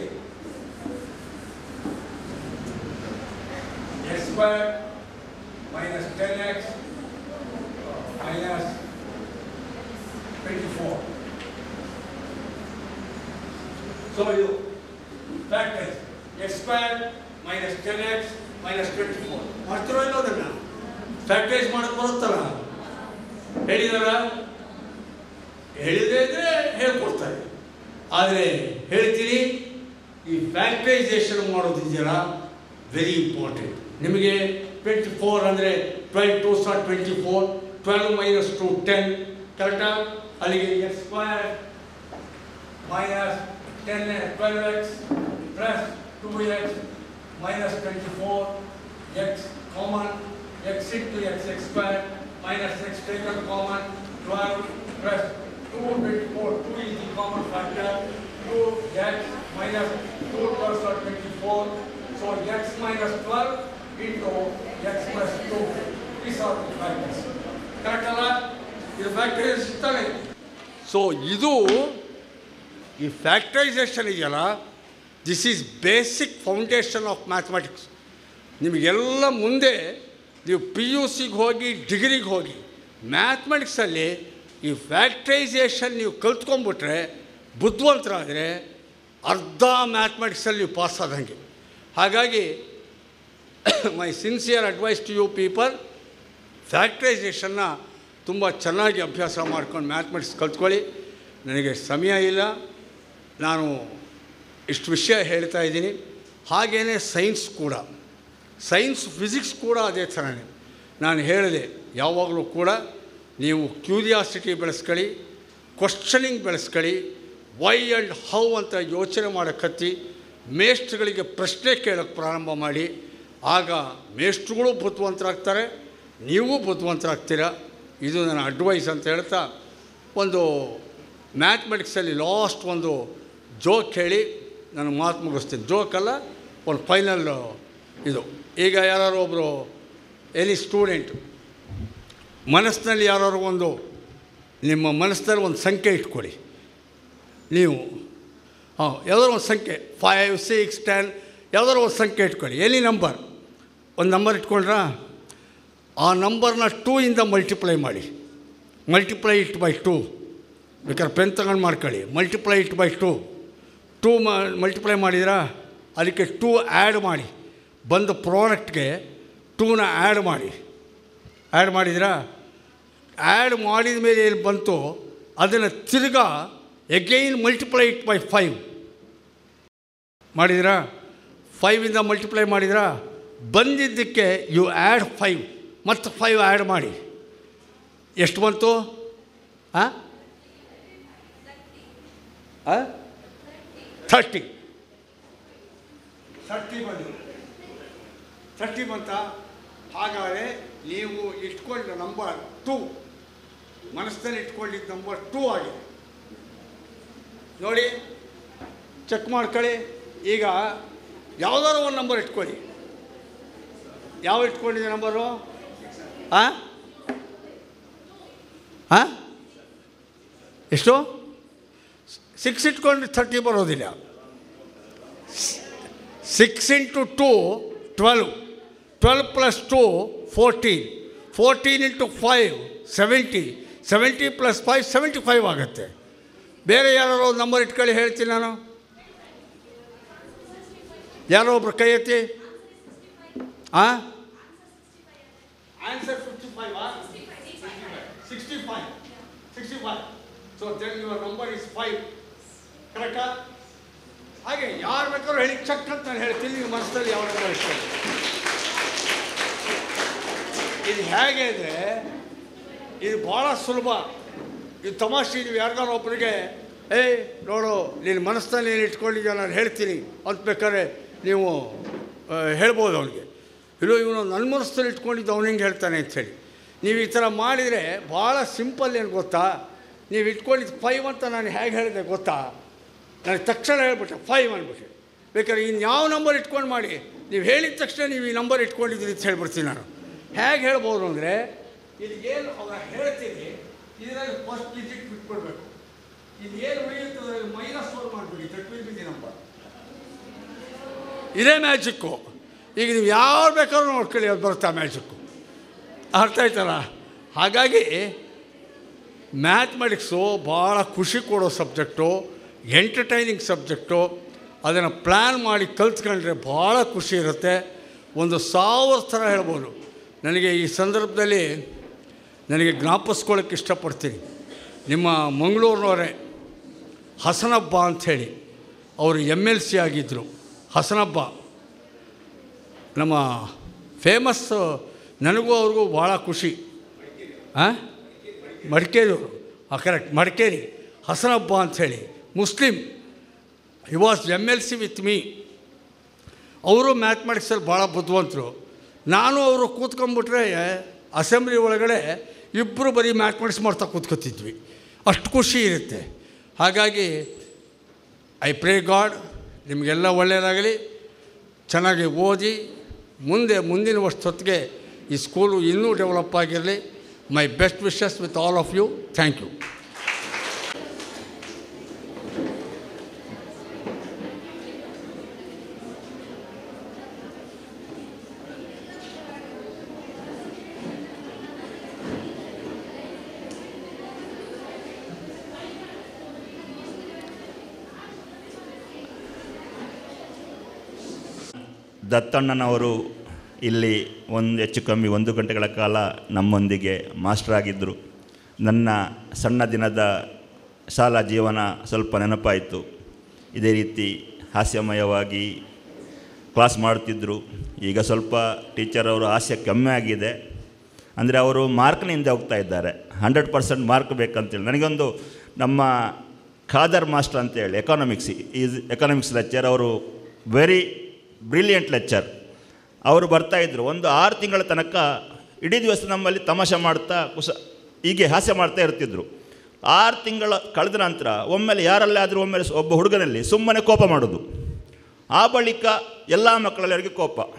x square minus 10x minus 24. So you factorize x square minus 10x minus 24. ಮಾಡ್ತಿರೋ ಇಲ್ಲ ಅದನ್ನು? ಫ್ಯಾಕ್ಟರೈಸ್ ಮಾಡೋಕ್ಕೆ ಬರುತ್ತಲ್ಲ? ಹೇಳಿದಾರ? ಹೇಳಿದೇ ಇದ್ರೆ ಹೇಳ್ಕೊಡ್ತಾರೆ. ಆದರೆ ಹೇಳ್ತೀನಿ, ಈ ಫ್ಯಾಕ್ಟರೈಸೇಷನ್ ಮಾಡೋದಿದೆಯಲ್ಲ, ವೆರಿ ಇಂಪಾರ್ಟೆಂಟ್. ನಿಮಗೆ 24 ಅಂದರೆ 12 2s are 24, 12 minus 2 10, ಕರೆಕ್ಟಾ? ಅಲ್ಲಿಗೆ x square minus 12x plus 2x minus 24, x common, x into x square minus x taken common, 12 plus 2 24, 2 is the common factor, 2x minus 2 12 are 24, so x minus 12 into x plus 2, these are the factors. Correct ಅಲ್ಲ? ಇದು factorise ಇರ್ತಾನೆ. So ಇದು ಈ factorisation ಇದೆಯಲ್ಲ, this is basic foundation of mathematics. ನಿಮಗೆಲ್ಲ ಮುಂದೆ ನೀವು PUCಗೆ ಹೋಗಿ, ಡಿಗ್ರಿಗೆ ಹೋಗಿ, ಮ್ಯಾಥಮೆಟಿಕ್ಸಲ್ಲಿ ಈ ಫ್ಯಾಕ್ಟರೈಸೇಷನ್ ನೀವು ಕಲ್ತ್ಕೊಂಡ್ಬಿಟ್ರೆ, ಬುದ್ಧಿವಂತರಾದರೆ ಅರ್ಧ ಮ್ಯಾಥಮೆಟಿಕ್ಸಲ್ಲಿ ನೀವು ಪಾಸ್ ಆದಂಗೆ. ಹಾಗಾಗಿ my sincere advice to you people, ಫ್ಯಾಕ್ಟರೈಸೇಷನ್ನ ತುಂಬ ಚೆನ್ನಾಗಿ ಅಭ್ಯಾಸ ಮಾಡ್ಕೊಂಡು ಮ್ಯಾಥಮೆಟಿಕ್ಸ್ ಕಲ್ತ್ಕೊಳ್ಳಿ. ನನಗೆ ಸಮಯ ಇಲ್ಲ, ನಾನು ಇಷ್ಟು ವಿಷಯ ಹೇಳ್ತಾ ಇದ್ದೀನಿ. ಹಾಗೆಯೇ ಸೈನ್ಸ್ ಕೂಡ, ಸೈನ್ಸ್ ಫಿಸಿಕ್ಸ್ ಕೂಡ ಅದೇ ಥರನೇ. ನಾನು ಹೇಳಿದೆ, ಯಾವಾಗಲೂ ಕೂಡ ನೀವು ಕ್ಯೂರಿಯಾಸಿಟಿ ಬೆಳೆಸ್ಕೊಳ್ಳಿ, ಕ್ವಶ್ಚನಿಂಗ್ ಬೆಳೆಸ್ಕೊಳ್ಳಿ, ವೈ ಆ್ಯಂಡ್ ಹೌ ಅಂತ ಯೋಚನೆ ಮಾಡೋಕ್ಕತ್ತಿ ಮೇಷ್ಟ್ರುಗಳಿಗೆ ಪ್ರಶ್ನೆ ಕೇಳೋಕ್ಕೆ ಪ್ರಾರಂಭ ಮಾಡಿ. ಆಗ ಮೇಷ್ಟ್ರುಗಳು ಬುದ್ಧಿವಂತರಾಗ್ತಾರೆ, ನೀವು ಬುದ್ಧಿವಂತರಾಗ್ತೀರ. ಇದು ನನ್ನ ಅಡ್ವೈಸ್ ಅಂತ ಹೇಳ್ತಾ, ಒಂದು ಮ್ಯಾಥಮೆಟಿಕ್ಸಲ್ಲಿ ಲಾಸ್ಟ್ ಒಂದು ಜೋಕ್ ಹೇಳಿ ನಾನು ಮಾತು ಮುಗಿಸ್ತೀನಿ. ಜೋಕಲ್ಲ, ಒಂದು ಫೈನಲ್ ಇದು. ಈಗ ಯಾರು ಒಬ್ಬರು ಎನಿ ಸ್ಟೂಡೆಂಟ್ ಮನಸ್ಸಿನಲ್ಲಿ ಯಾರು ಒಂದು ನಿಮ್ಮ ಮನಸ್ಸಿನಲ್ಲಿ ಒಂದು ಸಂಖ್ಯೆ ಇಟ್ಕೊಳ್ಳಿ. ನೀವು ಯಾವುದಾದ್ರು ಒಂದು ಸಂಖ್ಯೆ 5, 6, 10 ಯಾವುದಾದ್ರು ಒಂದು ಸಂಖ್ಯೆ ಇಟ್ಕೊಳ್ಳಿ. ಎನಿ ನಂಬರ್ ಒಂದು ನಂಬರ್ ಇಟ್ಕೊಂಡ್ರಾ ಆ ನಂಬರ್ನ 2 ಇಂದ ಮಲ್ಟಿಪ್ಲೈ ಮಾಡಿ. Multiply it by 2. ಬೇಕಾದ್ರೆ ಪೆನ್ ತಗೊಂಡು ಮಾಡ್ಕೊಳ್ಳಿ. ಮಲ್ಟಿಪ್ಲೈ ಇಟ್ ಬೈ 2 ಮಲ್ಟಿಪ್ಲೈ ಮಾಡಿದ್ರಾ ಅದಕ್ಕೆ 2 ಆ್ಯಡ್ ಮಾಡಿ. ಬಂದ ಪ್ರಾಡಕ್ಟ್ಗೆ 2ನ ಆ್ಯಡ್ ಮಾಡಿ. ಆ್ಯಡ್ ಮಾಡಿದ್ರಾ ಆ್ಯಡ್ ಮಾಡಿದ ಮೇಲೆ ಏನು ಬಂತು ಅದನ್ನು ತಿರ್ಗಾ ಎಗೈನ್ ಮಲ್ಟಿಪ್ಲೈ ಇಟ್ ಬೈ 5 ಮಾಡಿದ್ರಾ. 5ಇಂದ ಮಲ್ಟಿಪ್ಲೈ ಮಾಡಿದ್ರಾ ಬಂದಿದ್ದಕ್ಕೆ ಯು ಆ್ಯಡ್ 5 ಮತ್ತು 5 ಆ್ಯಡ್ ಮಾಡಿ. ಎಷ್ಟು ಬಂತು? 30 ಬಂತು. 30 ಬಂತಾ? ಹಾಗಾದರೆ ನೀವು ಇಟ್ಕೊಂಡ ನಂಬರ್ 2 ಮನಸ್ಸಲ್ಲಿ ಇಟ್ಕೊಂಡಿದ್ದ ನಂಬರ್ 2 ಆಗಿದೆ ನೋಡಿ. ಚೆಕ್ ಮಾಡ್ಕೊಳ್ಳಿ. ಈಗ ಯಾವುದಾದ್ರು ಒಂದು ನಂಬರ್ ಇಟ್ಕೊಳ್ಳಿ. ಯಾವ ಇಟ್ಕೊಂಡಿದ್ದೆ ನಂಬರು? ಎಷ್ಟು? 6 ಇಟ್ಕೊಂಡ್ರೆ 30 ಬರೋದಿಲ್ಲ. 6 × 2 12, 12 + 2 14, 14 × 5 70, 70 + 5 75 ಆಗುತ್ತೆ. ಬೇರೆ ಯಾರೋ ಒಂದು ನಂಬರ್ ಇಟ್ಕೊಳ್ಳಿ ಹೇಳ್ತೀನಿ ನಾನು. ಯಾರೋ ಒಬ್ರು ಕೈ ಎತ್ತಿ. Answer 65. So then your number is 5. ಕರೆಕ್ಟಾ? ಹಾಗೆ ಯಾರು ಬೇಕಾದ್ರೂ ಹೇಳಿ ಚೆಕ್ ಅಂತ ನಾನು ಹೇಳ್ತೀನಿ. ನೀವು ಮನಸ್ಸಲ್ಲಿ ಯಾವ ನಂಬರ್ ಇಟ್ಕೊಳ್ಳಿ. ಇದು ಹೇಗೆ ಅಂದರೆ ಇದು ಭಾಳ ಸುಲಭ. ಇದು ತಮಾಷೆ. ನೀವು ಯಾರಿಗಾರು ಒಬ್ಬರಿಗೆ ನೋಡು ನೀನು ಮನಸ್ಸಲ್ಲಿ ಏನು ಇಟ್ಕೊಂಡಿದ್ಯಾ ನಾನು ಹೇಳ್ತೀನಿ ಅಂತ ಬೇಕಾದ್ರೆ ನೀವು ಹೇಳ್ಬೋದು ಅವನಿಗೆ. ಇಲ್ಲೋ ಇವನು ನನ್ನ ಮನಸ್ಸಲ್ಲಿ ಇಟ್ಕೊಂಡಿದ್ದು ಅವನು ಹಿಂಗೆ ಹೇಳ್ತಾನೆ ಅಂಥೇಳಿ. ನೀವು ಈ ಥರ ಮಾಡಿದರೆ ಭಾಳ ಸಿಂಪಲ್. ಏನು ಗೊತ್ತಾ, ನೀವು ಇಟ್ಕೊಂಡಿದ್ದು 5 ಅಂತ ನಾನು ಹೇಗೆ ಹೇಳಿದೆ ಗೊತ್ತಾ? ನನಗೆ ತಕ್ಷಣ ಹೇಳ್ಬಿಟ್ಟೆ 5 ಅಂದ್ಬಿಟ್ಟೆ. ಬೇಕಾದ್ರೆ ಇನ್ಯಾವ ನಂಬರ್ ಇಟ್ಕೊಂಡು ಮಾಡಿ ನೀವು ಹೇಳಿದ ತಕ್ಷಣ ನೀವು ಈ ನಂಬರ್ ಇಟ್ಕೊಂಡಿದ್ದೀರಿ ಅಂತ ಹೇಳ್ಬಿಡ್ತೀನಿ ನಾನು. ಹೇಗೆ ಹೇಳ್ಬೋದು ಅಂದರೆ ಇಲ್ಲಿಗೇನು ಅವ್ರ ಹೇಳ್ತೀನಿ ಇದರಲ್ಲಿ ಫಸ್ಟ್ ಡಿಜಿಟ್ ಬಿಟ್ಕೊಡ್ಬೇಕು. ಇದು ಏನು ಉಳಿಯುತ್ತದೆ -1 ಮಾಡಿಬಿಡಿ. That will be the number. ಇದೇ ಮ್ಯಾಜಿಕ್ಕು. ಈಗ ನೀವು ಯಾರು ಬೇಕಾದ್ರೂ ನೋಡ್ಕೊಳ್ಳಿ ಅದು ಬರುತ್ತಾ ಮ್ಯಾಜಿಕ್ಕು. ಅರ್ಥ ಆಯ್ತಲ್ಲ? ಹಾಗಾಗಿ ಮ್ಯಾಥಮೆಟಿಕ್ಸು ಭಾಳ ಖುಷಿ ಕೊಡೋ ಸಬ್ಜೆಕ್ಟು, ಎಂಟರ್ಟೈನಿಂಗ್ ಸಬ್ಜೆಕ್ಟು. ಅದನ್ನು ಪ್ಲ್ಯಾನ್ ಮಾಡಿ ಕಲ್ತ್ಕೊಂಡ್ರೆ ಭಾಳ ಖುಷಿ ಇರುತ್ತೆ. 1000 ಥರ ಹೇಳ್ಬೋದು. ನನಗೆ ಈ ಸಂದರ್ಭದಲ್ಲಿ ನನಗೆ ಜ್ಞಾಪಿಸ್ಕೊಳ್ಳೋಕ್ಕೆ ಇಷ್ಟಪಡ್ತೀನಿ. ನಿಮ್ಮ ಮಂಗಳೂರಿನವರೇ ಹಸನಬ್ಬ ಅಂಥೇಳಿ ಅವರು MLC ಆಗಿದ್ದರು. ಹಸನಬ್ಬ ನಮ್ಮ ಫೇಮಸ್. ನನಗೂ ಅವ್ರಿಗೂ ಭಾಳ ಖುಷಿ. ಮಡಿಕೇರಿಯವರು. ಕರೆಕ್ಟ್, ಮಡಿಕೇರಿ. ಹಸನಬ್ಬ ಅಂಥೇಳಿ Muslim. He was MLC with me. ಅವರು ಮ್ಯಾಥಮೆಟಿಕ್ಸಲ್ಲಿ ಭಾಳ ಬುದ್ಧಿವಂತರು. ನಾನು ಅವರು ಕೂತ್ಕೊಂಡ್ಬಿಟ್ರೆ ಅಸೆಂಬ್ಲಿ ಒಳಗಡೆ ಇಬ್ಬರು ಬರೀ ಮ್ಯಾಥಮೆಟಿಕ್ಸ್ ಮಾಡ್ತಾ ಕೂತ್ಕೊತಿದ್ವಿ. ಅಷ್ಟು ಖುಷಿ ಇರುತ್ತೆ. ಹಾಗಾಗಿ ಐ ಪ್ರೇ ಗಾಡ್ ನಿಮಗೆಲ್ಲ ಒಳ್ಳೆಯದಾಗಲಿ. ಚೆನ್ನಾಗಿ ಓದಿ ಮುಂದಿನ ವರ್ಷದೊತ್ತಿಗೆ ಈ ಸ್ಕೂಲು ಇನ್ನೂ ಡೆವಲಪ್ ಆಗಿರಲಿ. My best wishes with all of you. Thank you. ದತ್ತಣ್ಣನವರು ಇಲ್ಲಿ ಹೆಚ್ಚು ಕಮ್ಮಿ 1 ಗಂಟೆಗಳ ಕಾಲ ನಮ್ಮೊಂದಿಗೆ ಮಾಸ್ಟರ್ ಆಗಿದ್ದರು. ನನ್ನ ಸಣ್ಣ ದಿನದ ಶಾಲಾ ಜೀವನ ಸ್ವಲ್ಪ ನೆನಪಾಯಿತು. ಇದೇ ರೀತಿ ಹಾಸ್ಯಮಯವಾಗಿ ಕ್ಲಾಸ್ ಮಾಡ್ತಿದ್ದರು. ಈಗ ಸ್ವಲ್ಪ ಟೀಚರ್ ಅವರು ಹಾಸ್ಯ ಕಮ್ಮಿ ಆಗಿದೆ. ಅಂದರೆ ಅವರು ಮಾರ್ಕ್ನಿಂದ ಹೋಗ್ತಾ ಇದ್ದಾರೆ. 100% ಮಾರ್ಕ್ ಬೇಕಂತೇಳಿ. ನನಗೊಂದು ನಮ್ಮ ಖಾದರ್ ಮಾಸ್ಟರ್ ಅಂತೇಳಿ ಎಕನಾಮಿಕ್ಸ್ ಲೆಕ್ಚರ್. ಅವರು ವೆರಿ ಬ್ರಿಲಿಯಂಟ್ ಲೆಕ್ಚರ್. ಅವರು ಬರ್ತಾಯಿದ್ರು. ಒಂದು 6 ತಿಂಗಳ ತನಕ ಇಡೀ ದಿವಸ ನಮ್ಮಲ್ಲಿ ತಮಾಷೆ ಮಾಡ್ತಾ ಹೀಗೆ ಹಾಸ್ಯ ಮಾಡ್ತಾ ಇರ್ತಿದ್ರು. 6 ತಿಂಗಳ ಕಳೆದ ನಂತರ ಒಮ್ಮೆಲೆ ಯಾರಲ್ಲಾದರೂ ಒಮ್ಮೆಲೆ ಒಬ್ಬ ಹುಡುಗನಲ್ಲಿ ಸುಮ್ಮನೆ ಕೋಪ ಮಾಡೋದು. ಆ ಬಳಿಕ ಎಲ್ಲ ಮಕ್ಕಳಲ್ಲಿ ಅವರಿಗೆ ಕೋಪ.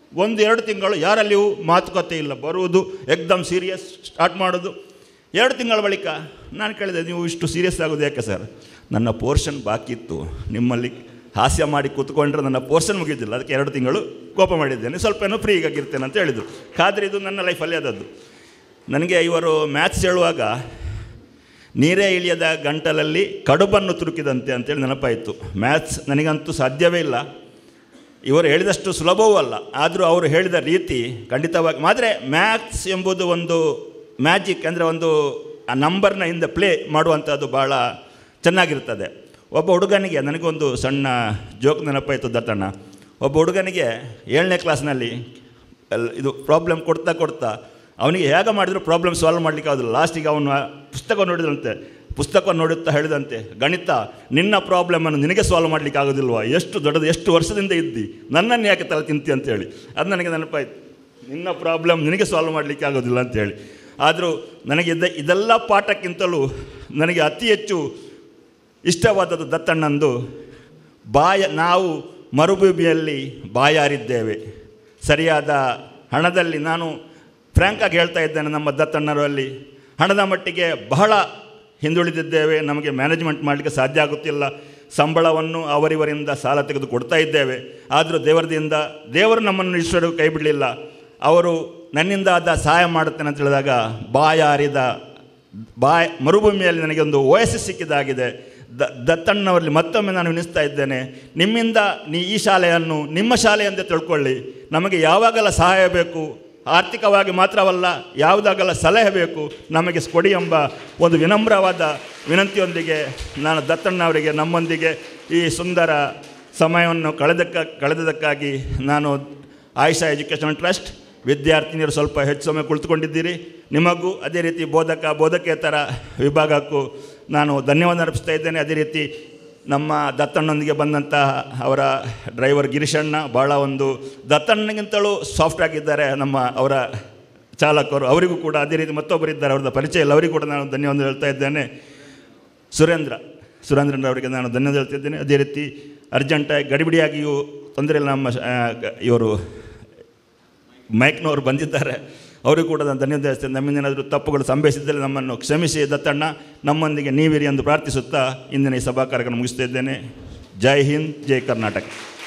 1-2 ತಿಂಗಳು ಯಾರಲ್ಲಿಯೂ ಮಾತುಕತೆ ಇಲ್ಲ, ಬರುವುದು ಎಕ್ದಮ್ ಸೀರಿಯಸ್ ಸ್ಟಾರ್ಟ್ ಮಾಡೋದು. 2 ತಿಂಗಳ ಬಳಿಕ ನಾನು ಕೇಳಿದೆ, ನೀವು ಇಷ್ಟು ಸೀರಿಯಸ್ ಆಗೋದು ಯಾಕೆ ಸರ್? ನನ್ನ ಪೋರ್ಷನ್ ಬಾಕಿ ಇತ್ತು, ನಿಮ್ಮಲ್ಲಿ ಹಾಸ್ಯ ಮಾಡಿ ಕೂತ್ಕೊಂಡ್ರೆ ನನ್ನ ಪೋರ್ಷನ್ ಮುಗಿದಿಲ್ಲ, ಅದಕ್ಕೆ 2 ತಿಂಗಳು ಕೋಪ ಮಾಡಿದ್ದೇನೆ, ಸ್ವಲ್ಪ ಏನೋ ಫ್ರೀ ಆಗಿರ್ತೇನೆ ಅಂತ ಹೇಳಿದರು. ಆದರೆ ಇದು ನನ್ನ ಲೈಫಲ್ಲಿ ಆದದ್ದು. ನನಗೆ ಇವರು ಮ್ಯಾಥ್ಸ್ ಹೇಳುವಾಗ ನೀರೇ ಇಳಿಯದ ಗಂಟಲಲ್ಲಿ ಕಡುಬನ್ನು ತುರುಕಿದಂತೆ ಅಂತೇಳಿ ನೆನಪಾಯಿತು. ಮ್ಯಾಥ್ಸ್ ನನಗಂತೂ ಸಾಧ್ಯವೇ ಇಲ್ಲ, ಇವರು ಹೇಳಿದಷ್ಟು ಸುಲಭವೂ ಅಲ್ಲ. ಆದರೂ ಅವರು ಹೇಳಿದ ರೀತಿ ಖಂಡಿತವಾಗಿ. ಆದರೆ ಮ್ಯಾಥ್ಸ್ ಎಂಬುದು ಒಂದು ಮ್ಯಾಜಿಕ್, ಅಂದರೆ ಒಂದು ಆ ನಂಬರ್ನ ಹಿಂದೆ ಪ್ಲೇ ಮಾಡುವಂಥದ್ದು ಭಾಳ ಚೆನ್ನಾಗಿರ್ತದೆ. ಒಬ್ಬ ಹುಡುಗನಿಗೆ, ನನಗೊಂದು ಸಣ್ಣ ಜೋಕ್ ನೆನಪಾಯಿತು ದತ್ತಣ್ಣ. ಒಬ್ಬ ಹುಡುಗನಿಗೆ 7ನೇ ಕ್ಲಾಸ್ನಲ್ಲಿ ಇದು ಪ್ರಾಬ್ಲಮ್ ಕೊಡ್ತಾ ಅವನಿಗೆ ಹೇಗೆ ಮಾಡಿದರೂ ಪ್ರಾಬ್ಲಮ್ ಸಾಲ್ವ್ ಮಾಡಲಿಕ್ಕೆ ಆಗೋದಿಲ್ಲ. ಲಾಸ್ಟಿಗೆ ಅವನು ಪುಸ್ತಕವನ್ನು ನೋಡಿದಂತೆ, ಪುಸ್ತಕವನ್ನು ನೋಡುತ್ತಾ ಹೇಳಿದಂತೆ, ಗಣಿತ ನಿನ್ನ ಪ್ರಾಬ್ಲಮನ್ನು ನಿನಗೆ ಸಾಲ್ವ್ ಮಾಡಲಿಕ್ಕೆ ಆಗೋದಿಲ್ವಾ? ಎಷ್ಟು ದೊಡ್ಡದು, ಎಷ್ಟು ವರ್ಷದಿಂದ ಇದ್ದಿ, ನನ್ನನ್ನು ಯಾಕೆ ತಲೆ ತಿಂತಿ ಅಂತೇಳಿ. ಅದು ನನಗೆ ನೆನಪಾಯಿತು, ನಿನ್ನ ಪ್ರಾಬ್ಲಮ್ ನಿನಗೆ ಸಾಲ್ವ್ ಮಾಡಲಿಕ್ಕೆ ಆಗೋದಿಲ್ಲ ಅಂತೇಳಿ. ಆದರೂ ನನಗೆ ಇದೆಲ್ಲ ಪಾಠಕ್ಕಿಂತಲೂ ನನಗೆ ಅತಿ ಹೆಚ್ಚು ಇಷ್ಟವಾದದ್ದು ದತ್ತಣ್ಣಂದು ನಾವು ಮರುಭೂಮಿಯಲ್ಲಿ ಬಾಯಾರಿದ್ದೇವೆ, ಸರಿಯಾದ ಹಣದಲ್ಲಿ. ನಾನು ಫ್ರ್ಯಾಂಕಾಗಿ ಹೇಳ್ತಾ ಇದ್ದೇನೆ, ನಮ್ಮ ದತ್ತಣ್ಣರಲ್ಲಿ ಹಣದ ಮಟ್ಟಿಗೆ ಬಹಳ ಹಿಂದುಳಿದಿದ್ದೇವೆ, ನಮಗೆ ಮ್ಯಾನೇಜ್ಮೆಂಟ್ ಮಾಡಲಿಕ್ಕೆ ಸಾಧ್ಯ ಆಗುತ್ತಿಲ್ಲ, ಸಂಬಳವನ್ನು ಅವರಿವರಿಂದ ಸಾಲ ತೆಗೆದು ಕೊಡ್ತಾ ಇದ್ದೇವೆ. ಆದರೂ ದೇವರು ನಮ್ಮನ್ನು ಈಶ್ವರರು ಕೈ ಬಿಡಲಿಲ್ಲ. ಅವರು ನನ್ನಿಂದ ಆದ ಸಹಾಯ ಮಾಡುತ್ತೇನೆ ಅಂತ ಹೇಳಿದಾಗ ಮರುಭೂಮಿಯಲ್ಲಿ ನನಗೆ ಒಂದು ಓಯಸ್ಸು ಸಿಕ್ಕಿದಾಗಿದೆ. ದತ್ತಣ್ಣವರಲ್ಲಿ ಮತ್ತೊಮ್ಮೆ ನಾನು ವಿನಿಸ್ತಾ ಇದ್ದೇನೆ, ನಿಮ್ಮಿಂದ ಈ ಶಾಲೆಯನ್ನು ನಿಮ್ಮ ಶಾಲೆ ಅಂತ ತಿಳ್ಕೊಳ್ಳಿ. ನಮಗೆ ಯಾವಾಗೆಲ್ಲ ಸಹಾಯ ಬೇಕು, ಆರ್ಥಿಕವಾಗಿ ಮಾತ್ರವಲ್ಲ, ಯಾವುದಾಗಲ್ಲ ಸಲಹೆ ಬೇಕು, ನಮಗೆ ಕೊಡಿ ಎಂಬ ಒಂದು ವಿನಮ್ರವಾದ ವಿನಂತಿಯೊಂದಿಗೆ ನಾನು ದತ್ತಣ್ಣವರಿಗೆ ನಮ್ಮೊಂದಿಗೆ ಈ ಸುಂದರ ಸಮಯವನ್ನು ಕಳೆದದಕ್ಕಾಗಿ ನಾನು ಆಯಿಷಾ ಎಜುಕೇಷನ್ ಟ್ರಸ್ಟ್ ವಿದ್ಯಾರ್ಥಿನಿಯರು ಸ್ವಲ್ಪ ಹೆಚ್ಚು ಸಮಯ ಕುಳಿತುಕೊಂಡಿದ್ದೀರಿ. ನಿಮಗೂ ಅದೇ ರೀತಿ ಬೋಧಕೇತರ ವಿಭಾಗಕ್ಕೂ ನಾನು ಧನ್ಯವಾದ ಅರ್ಪಿಸ್ತಾ ಇದ್ದೇನೆ. ಅದೇ ರೀತಿ ನಮ್ಮ ದತ್ತಣ್ಣನೊಂದಿಗೆ ಬಂದಂತಹ ಅವರ ಡ್ರೈವರ್ ಗಿರೀಶಣ್ಣ ಭಾಳ ಒಂದು ದತ್ತಣ್ಣಗಿಂತಲೂ ಸಾಫ್ಟ್ ಆಗಿದ್ದಾರೆ. ಅವರ ಚಾಲಕರು, ಅವರಿಗೂ ಕೂಡ ಅದೇ ರೀತಿ ಮತ್ತೊಬ್ಬರಿದ್ದಾರೆ, ಅವ್ರದ್ದು ಪರಿಚಯ ಇಲ್ಲ, ಅವರಿಗೂ ಕೂಡ ನಾನು ಧನ್ಯವಾದ ಹೇಳ್ತಾ ಇದ್ದೇನೆ. ಸುರೇಂದ್ರನವರಿಗೆ ನಾನು ಧನ್ಯವಾದ ಹೇಳ್ತಿದ್ದೇನೆ. ಅದೇ ರೀತಿ ಅರ್ಜೆಂಟಾಗಿ ಗಡಿಬಿಡಿಯಾಗಿಯೂ ತೊಂದರೆ ಇಲ್ಲ, ನಮ್ಮ ಇವರು ಮೈಕ್ನವರು ಬಂದಿದ್ದಾರೆ, ಅವರಿಗೂ ಕೂಡ ನಾನು ಧನ್ಯವಾದ ಹೇಳ್ತೇನೆ. ನಮ್ಮಿಂದ ಏನಾದರೂ ತಪ್ಪುಗಳು ಸಂಭವಿಸಿದ್ದಲ್ಲಿ ನಮ್ಮನ್ನು ಕ್ಷಮಿಸಿ ದತ್ತಣ್ಣ, ನಮ್ಮೊಂದಿಗೆ ನೀವಿರಿ ಎಂದು ಪ್ರಾರ್ಥಿಸುತ್ತಾ ಇಂದಿನ ಈ ಸಭಾ ಕಾರ್ಯಕ್ರಮ ಮುಗಿಸ್ತಾ ಇದ್ದೇನೆ. ಜೈ ಹಿಂದ್, ಜೈ ಕರ್ನಾಟಕ.